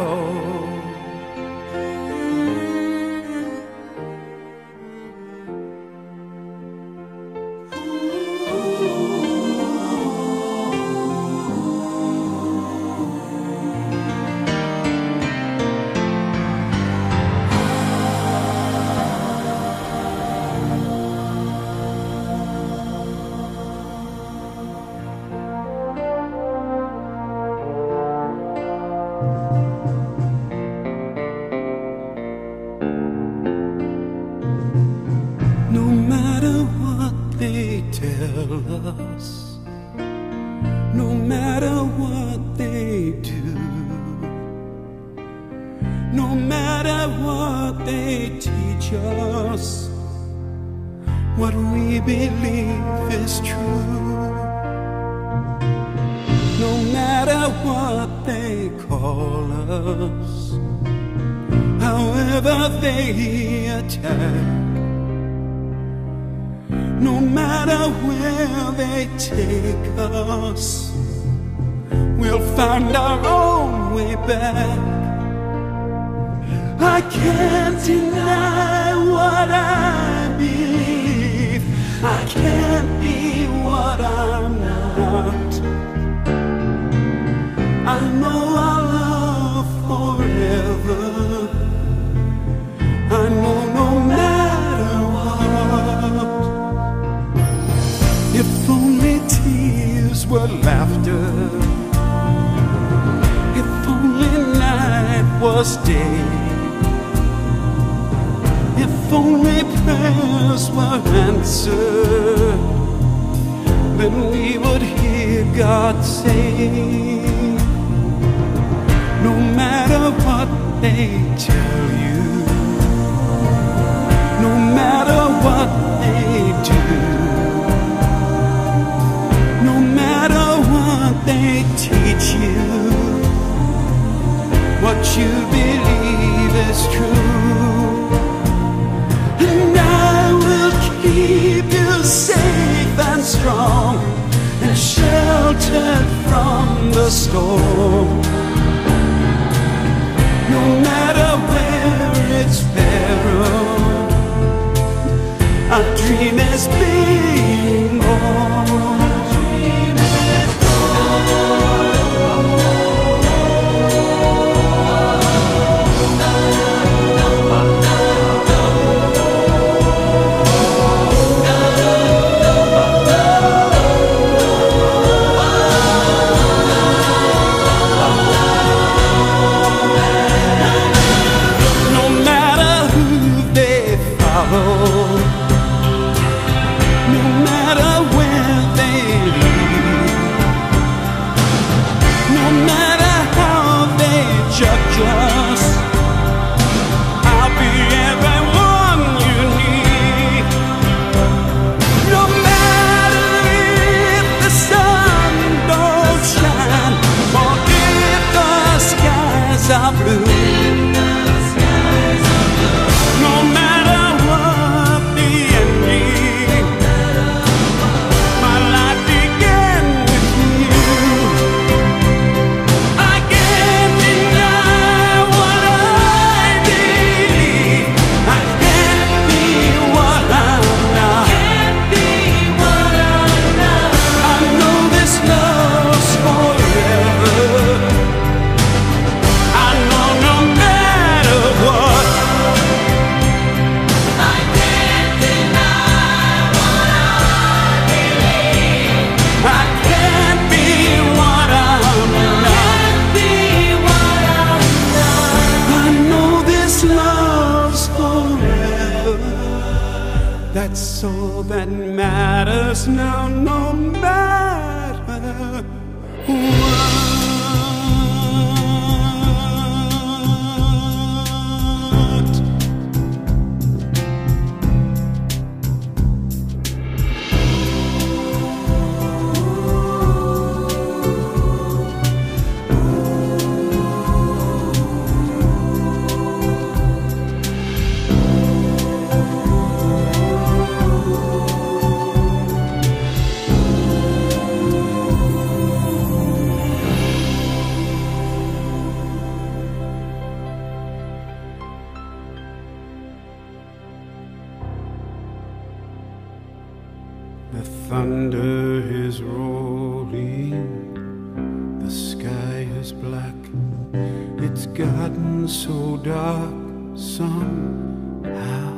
No matter what they tell us, no matter what they do, no matter what they teach us, what we believe is true. No matter what they call us, however they attack, no matter where they take us, we'll find our own way back. I can't deny what I believe. I can't be what I'm not. I know our love forever. I know no matter what. If only tears were laughter, if only night was day, if only prayers were answered, then we would hear God say, no matter what they tell you, no matter what they do, no matter what they teach you, what you believe is true. And I will keep you safe and strong and sheltered from the storm. No matter where it's peril, our dream is being born. No matter that's all that matters now, no matter what. The thunder is rolling, the sky is black. It's gotten so dark somehow.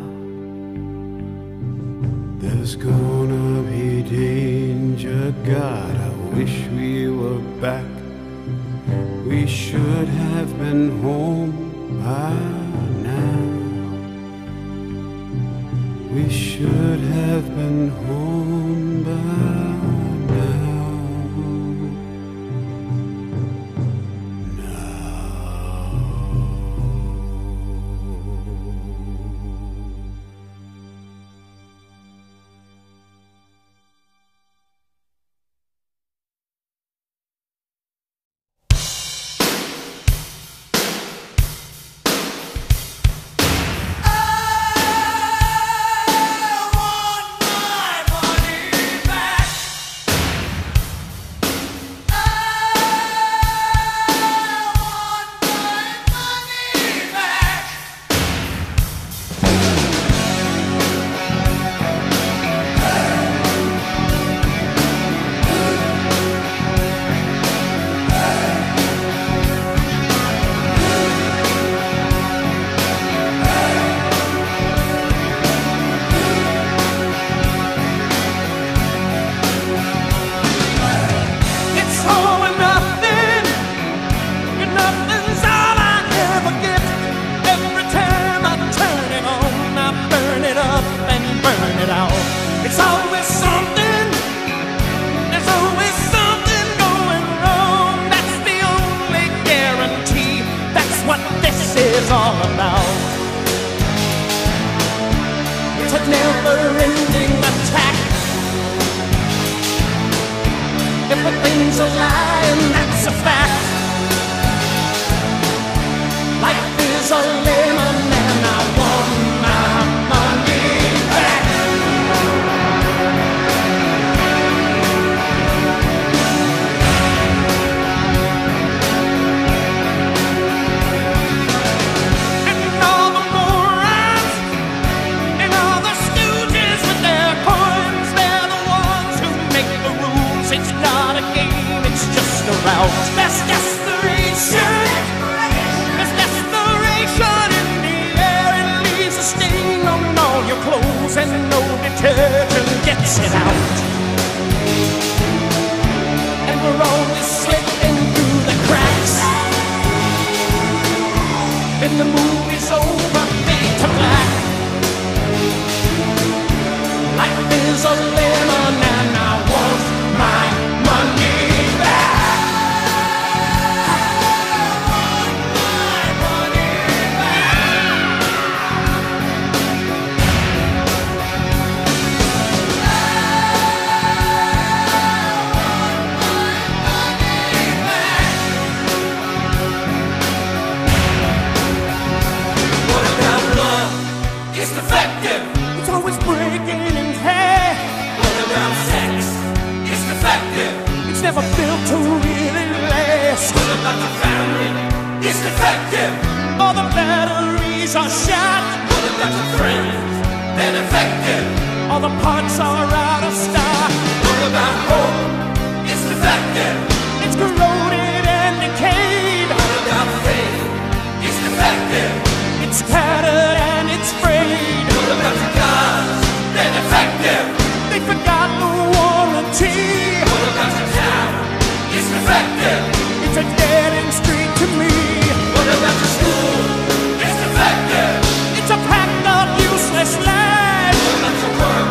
There's gonna be danger, God, I wish we were back. We should have been home by now. We should have been home by all about. It's a never-ending attack. Everything's a lie and that's a fact. Life is a lemon and I want my money back. And all the morons and all the stooges with their coins, they're the ones who make the rules. It's not a game, it's just a rout. That's desperation. Your clothes and no detergent gets it out. And we're always slipping through the cracks. And the movie's over, fade to black. Life is a lemon and I want my money back. It's always breaking in half. What about sex? It's defective. It's never built to really last. What about the family? It's defective. All the batteries are shot. What about your friends? They're defective. All the parts are out of stock. What about hope? It's defective. It's corroded and decayed. What about faith? It's defective. It's tattered and it's frayed. What about the cars? They're defective. They forgot the warranty. What about the town? It's defective. It's a dead-end street to me. What about the school? It's defective. It's a packed up, useless land. What about the world?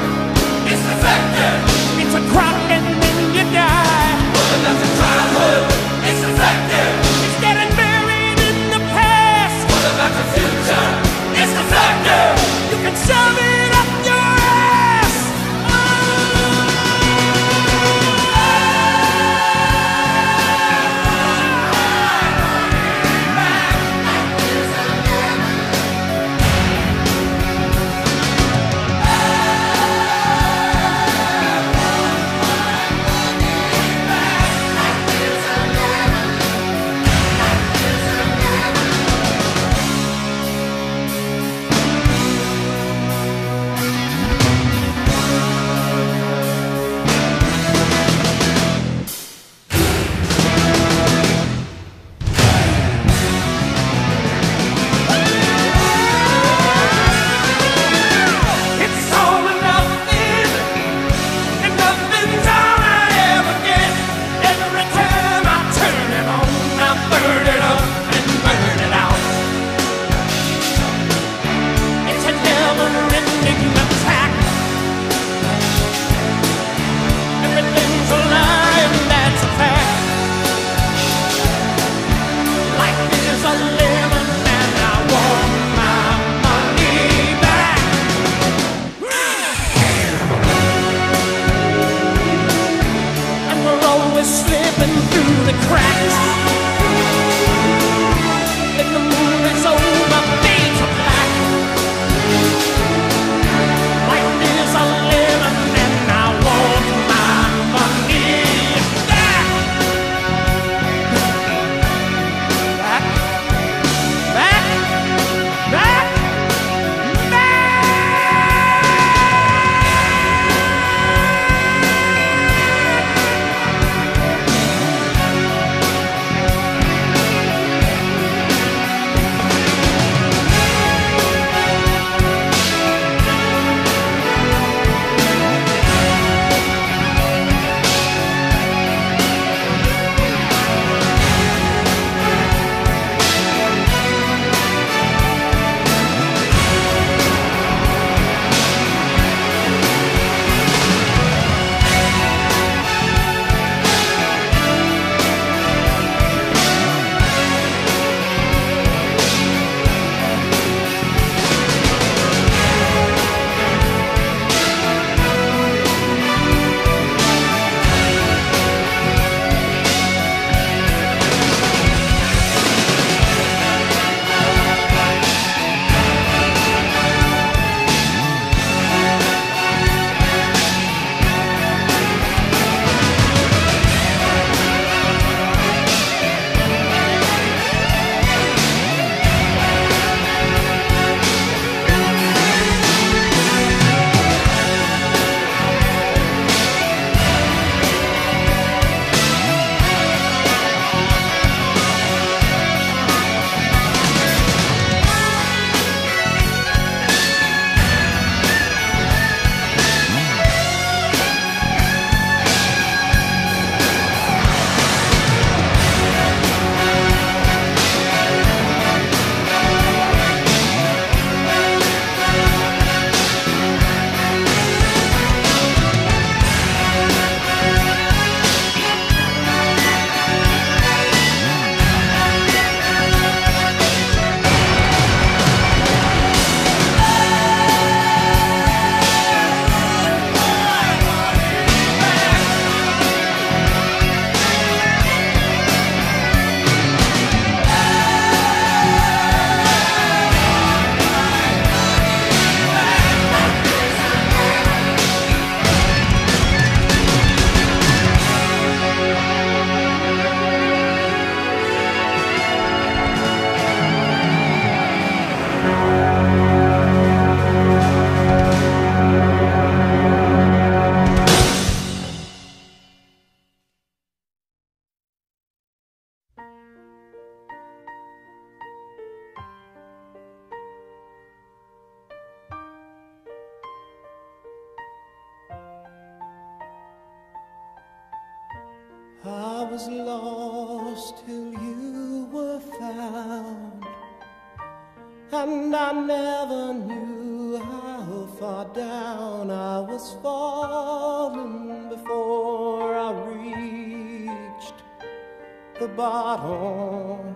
was lost till you were found, and I never knew how far down I was falling before I reached the bottom.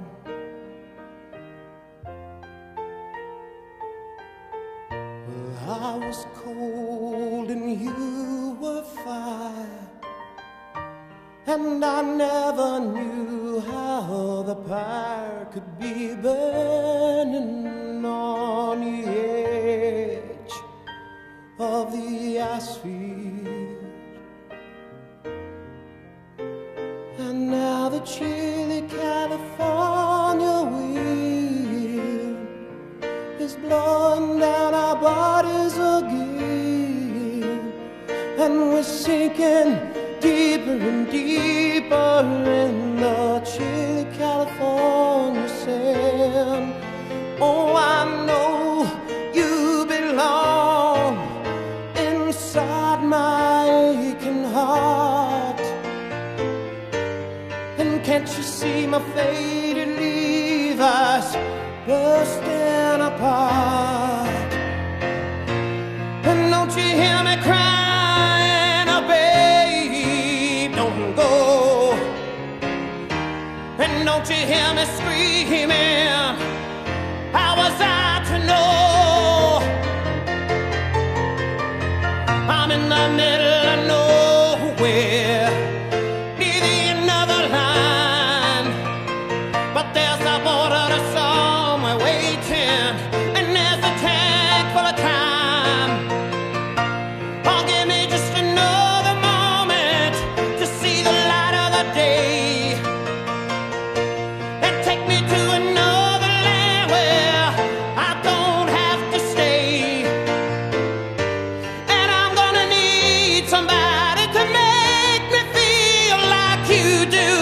Well, I was cold and you were fire, and I never knew how the fire could be burning on the edge of the ice field. And now the chilly California wind is blowing down our bodies again, and we're sinking deeper and deeper in the chilly California sand. Oh, I know you belong inside my aching heart. And can't you see my faded Levi's bursting apart? And don't you hear me crying, oh babe, don't go. And don't you hear me screaming, how was I to know? I'm in the middle of nowhere, near the end of the line, but there's a border to somewhere waiting, and there's a tank full of time. Oh, give me just another moment to see the light of the day, and take me to another land where I don't have to stay. And I'm gonna need somebody to make me feel like you do,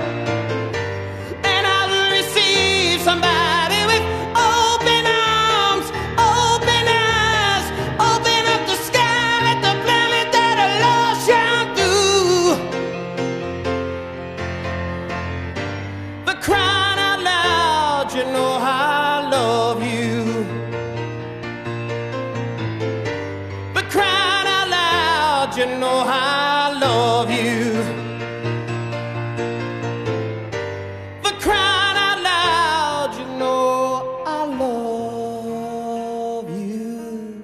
and I'll receive somebody with open arms, open eyes, open up the sky, let the planet that I love shine through. For crying out loud, you know I love you. For crying out loud, you know I love you. For crying out loud, you know I love you.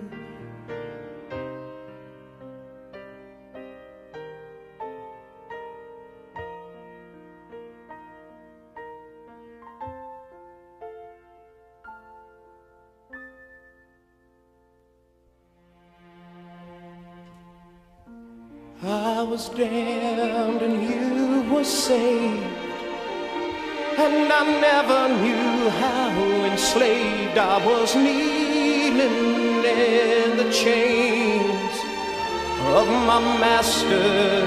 I was damned and you were saved, and I never knew how enslaved I was, kneeling in the chains of my master.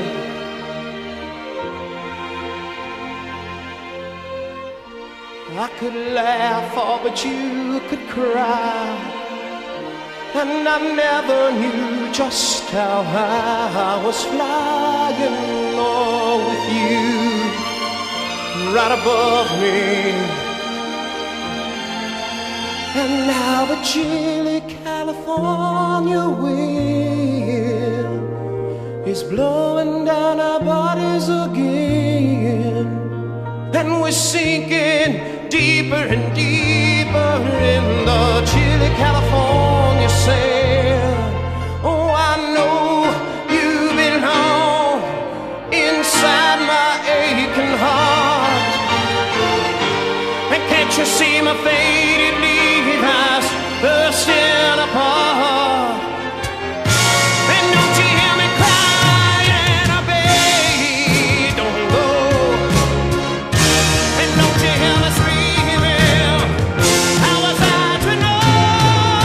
I could laugh, oh, but you could cry, and I never knew just how high I was flying, oh, with you right above me. And now the chilly California wind is blowing down our bodies again, and we're sinking deeper and deeper in the chilly California sand. Oh, I know you belong inside my aching heart. And can't you see my faded Levi's bursting apart? And don't you hear me crying, oh babe, don't go. And don't you hear me screaming, how was I to know?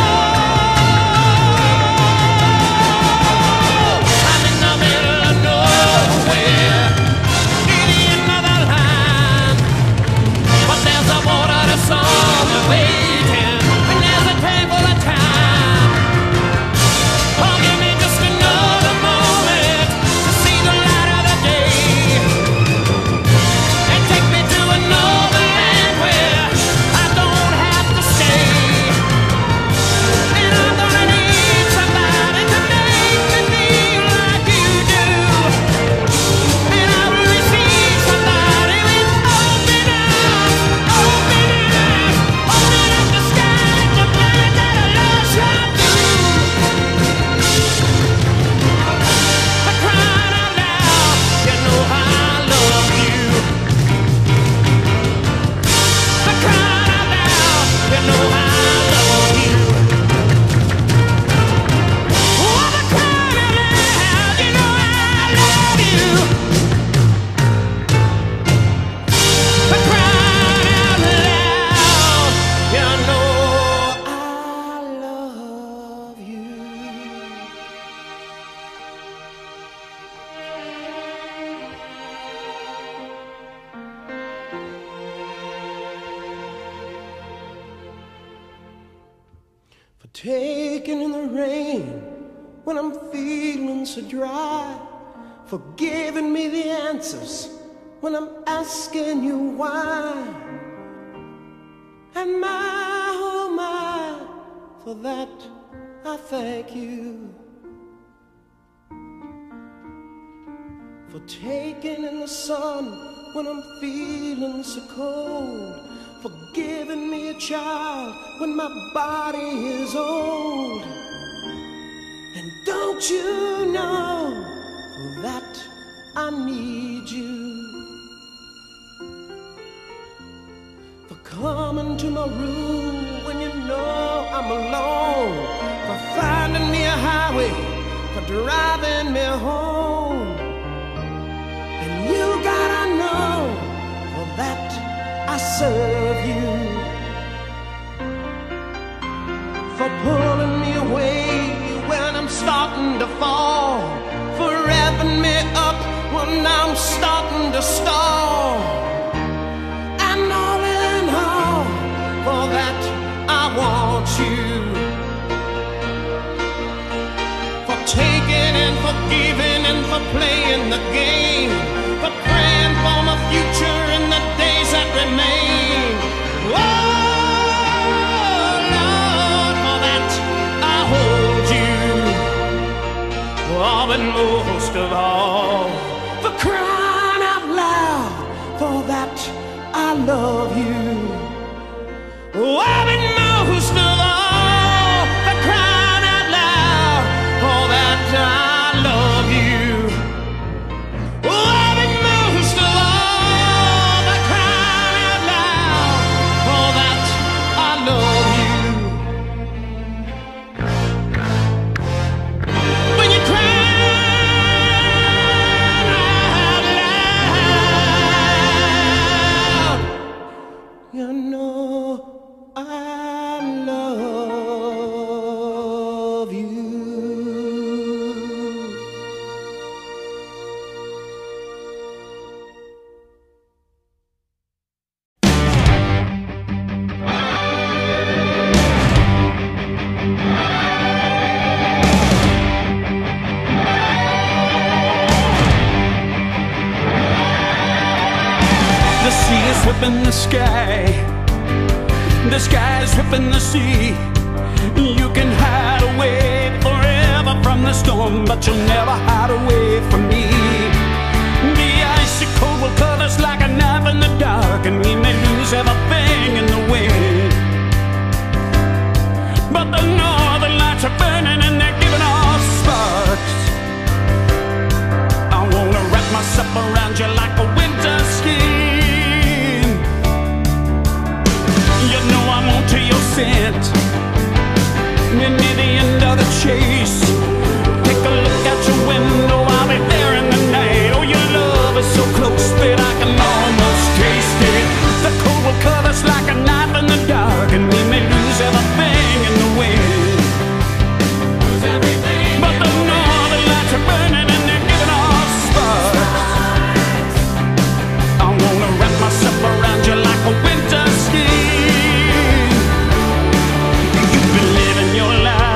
for taking in the rain when I'm feeling so dry, for giving me the answers when I'm asking you why. And my, oh my, for that I thank you. For taking in the sun when I'm feeling so cold, for giving me a child when my body is old. And don't you know, for that I need you. For coming to my room when you know I'm alone, for finding me a highway, for driving me home. And you gotta know, for that I serve you. For pulling me away when I'm starting to fall, for revving me up when I'm starting to stall. And all in all, for that I want you. For taking and for giving and for playing the game, for praying for my future in the days that remain. Oh, Lord, for that I hold you. Oh, but most of all, for crying out loud, for that I love you. Oh, but most of all, for crying out loud, for that I love you. Oh, but most of all, for crying out loud, for that I love you. When you cry out loud, you know I love you. The sea is whipping the sky. The sky is whipping the sea. You can hide away forever from the storm, but you'll never hide away from me. The icy cold will cut us like a knife in the dark, and we may lose everything in the wind. But the northern lights are burning and they're giving off sparks. I wanna wrap myself around you like a winter skin. You know I'm on to your scent. Near the end of the chase, take a look out your window, I'll be there in the night. Oh, your love is so close that I can almost taste it. The cold will cut us like a knife in the dark, and we may lose everything in the wind. But the northern lights are burning and they're giving off sparks. I wanna wrap myself around you like a winter skin. You've been living your life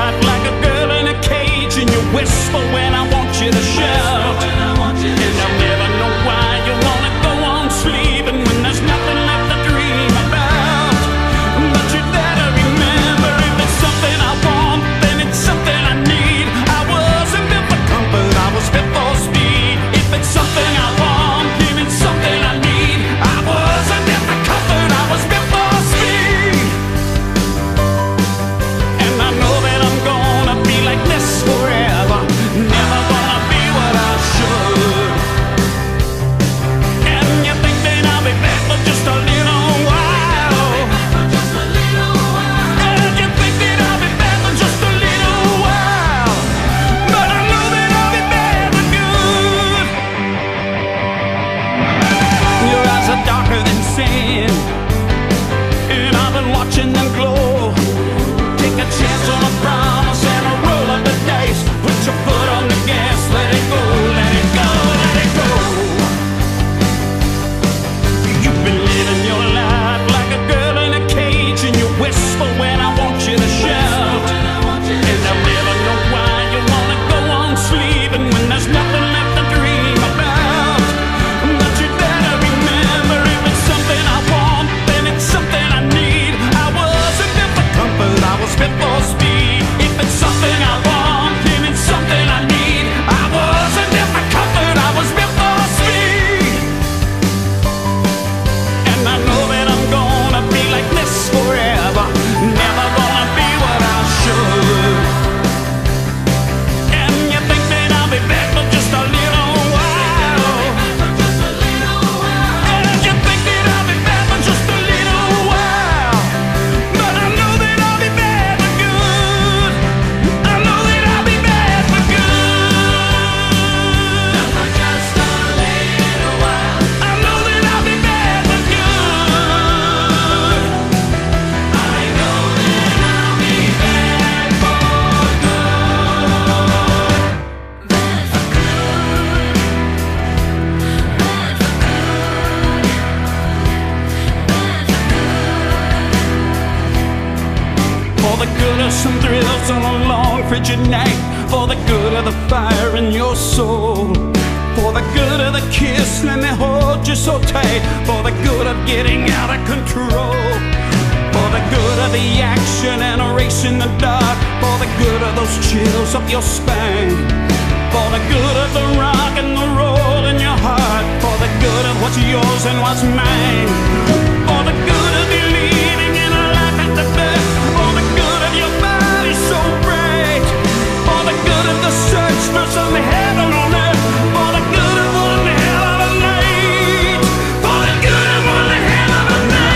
built for speed. If it's something I want, then it's something I need. I wasn't built for comfort, I was built for speed. And I know that I'm gonna be like this forever, never gonna be what I should. And you think that I'll be back for just a little while. And you think that I'll be back for just a little while. But I know that I'll be back for good. I know that I'll be back for good. For just a little while. I know that I'll be back for good. I know that I'll be back for For the good of some thrills on a long frigid night, for the good of the fire in your soul, for the good of the kiss, let me hold you so tight, for the good of getting out of control, for the good of the action and a race in the dark, for the good of those chills up your spine, for the good of the rock and the roll in your heart, for the good of what's yours and what's mine, for the good of believing in a life after death, for the good of your body so bright, for the good of the search for some heaven on earth, for the good of one hell of a night, for the good of one hell of a night.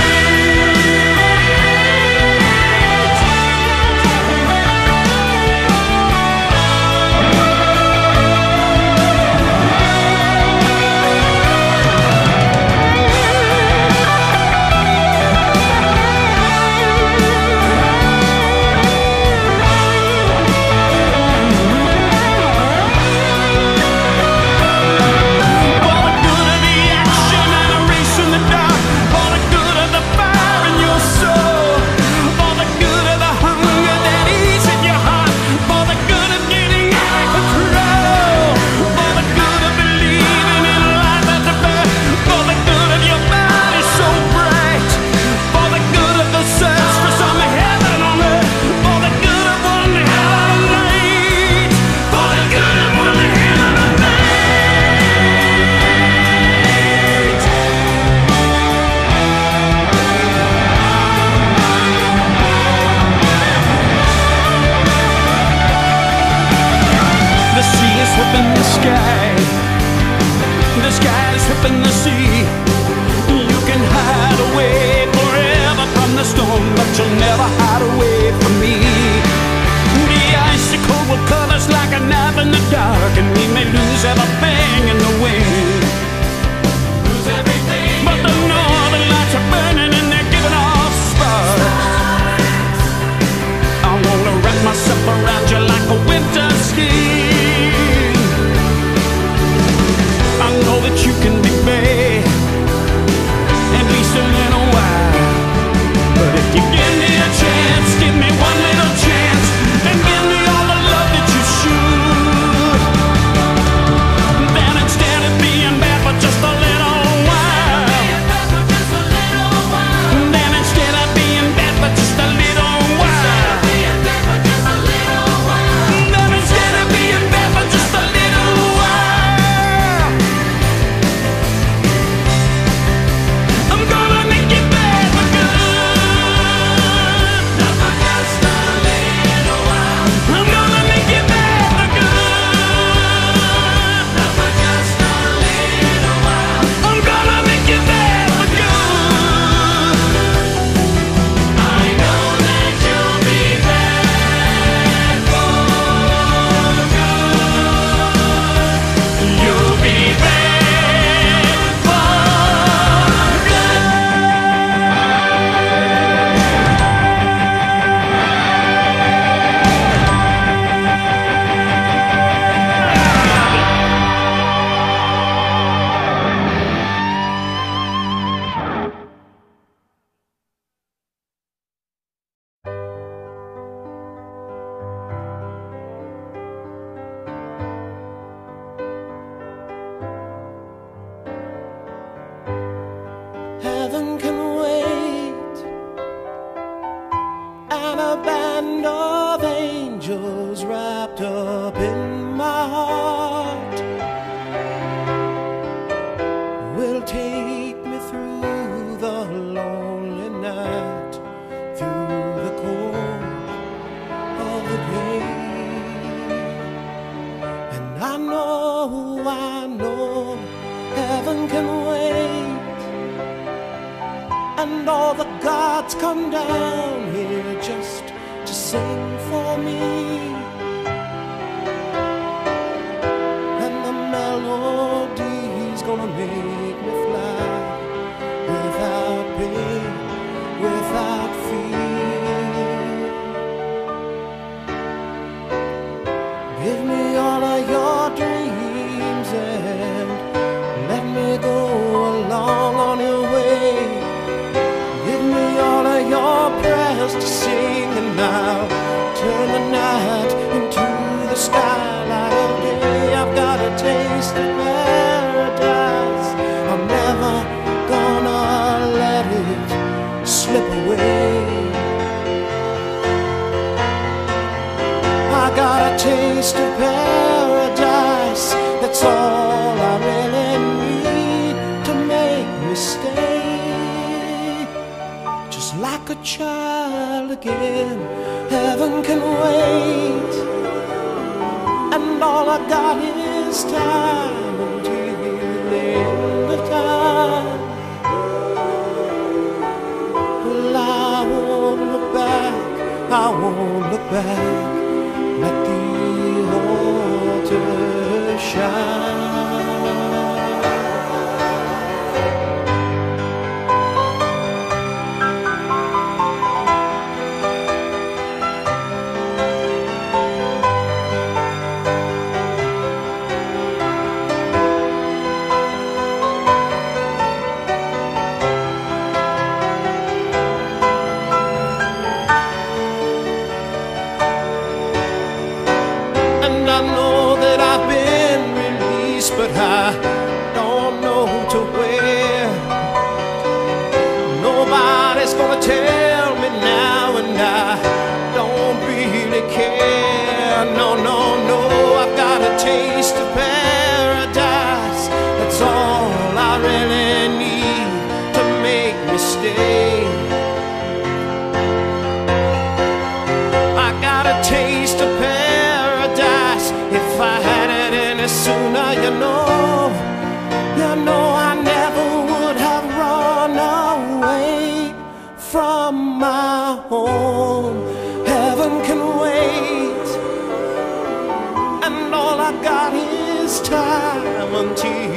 The sky is whipping the sea. You can hide away forever from the storm, but you'll never hide away from me. The icy cold will cut us like a knife in the dark, and we may lose everything in the wind. But the northern lights are burning and they're giving off sparks. I wanna wrap myself around you like a winter skin. I know that you can be bad, at least a little while. But if you give me a chance, give me one little chance, and give me all the love that you should. God's come down here just to sing for me. And the melody's gonna make me fly without pain, without fear. Give me all of your dreams and let me go along on your way. Give me all of your prayers to sing, and I'll turn the night into the skylight of day. I've got a taste of paradise. I'm never gonna let it slip away. I got a taste of paradise. That's all I really need to make me stay. Just like a child again, heaven can wait. And all I got is time until the end of time. Well, I won't look back, I won't look back. Let the altar shine. And I know that I've been released, but I don't know to where. Nobody's gonna tell me now, and I don't really care. No, no, no, I've got a taste of paradise. That's all I really need to make me stay. I got a taste of paradise. If I had it any sooner, you know I never would have run away from my home. Heaven can wait, and all I got is time until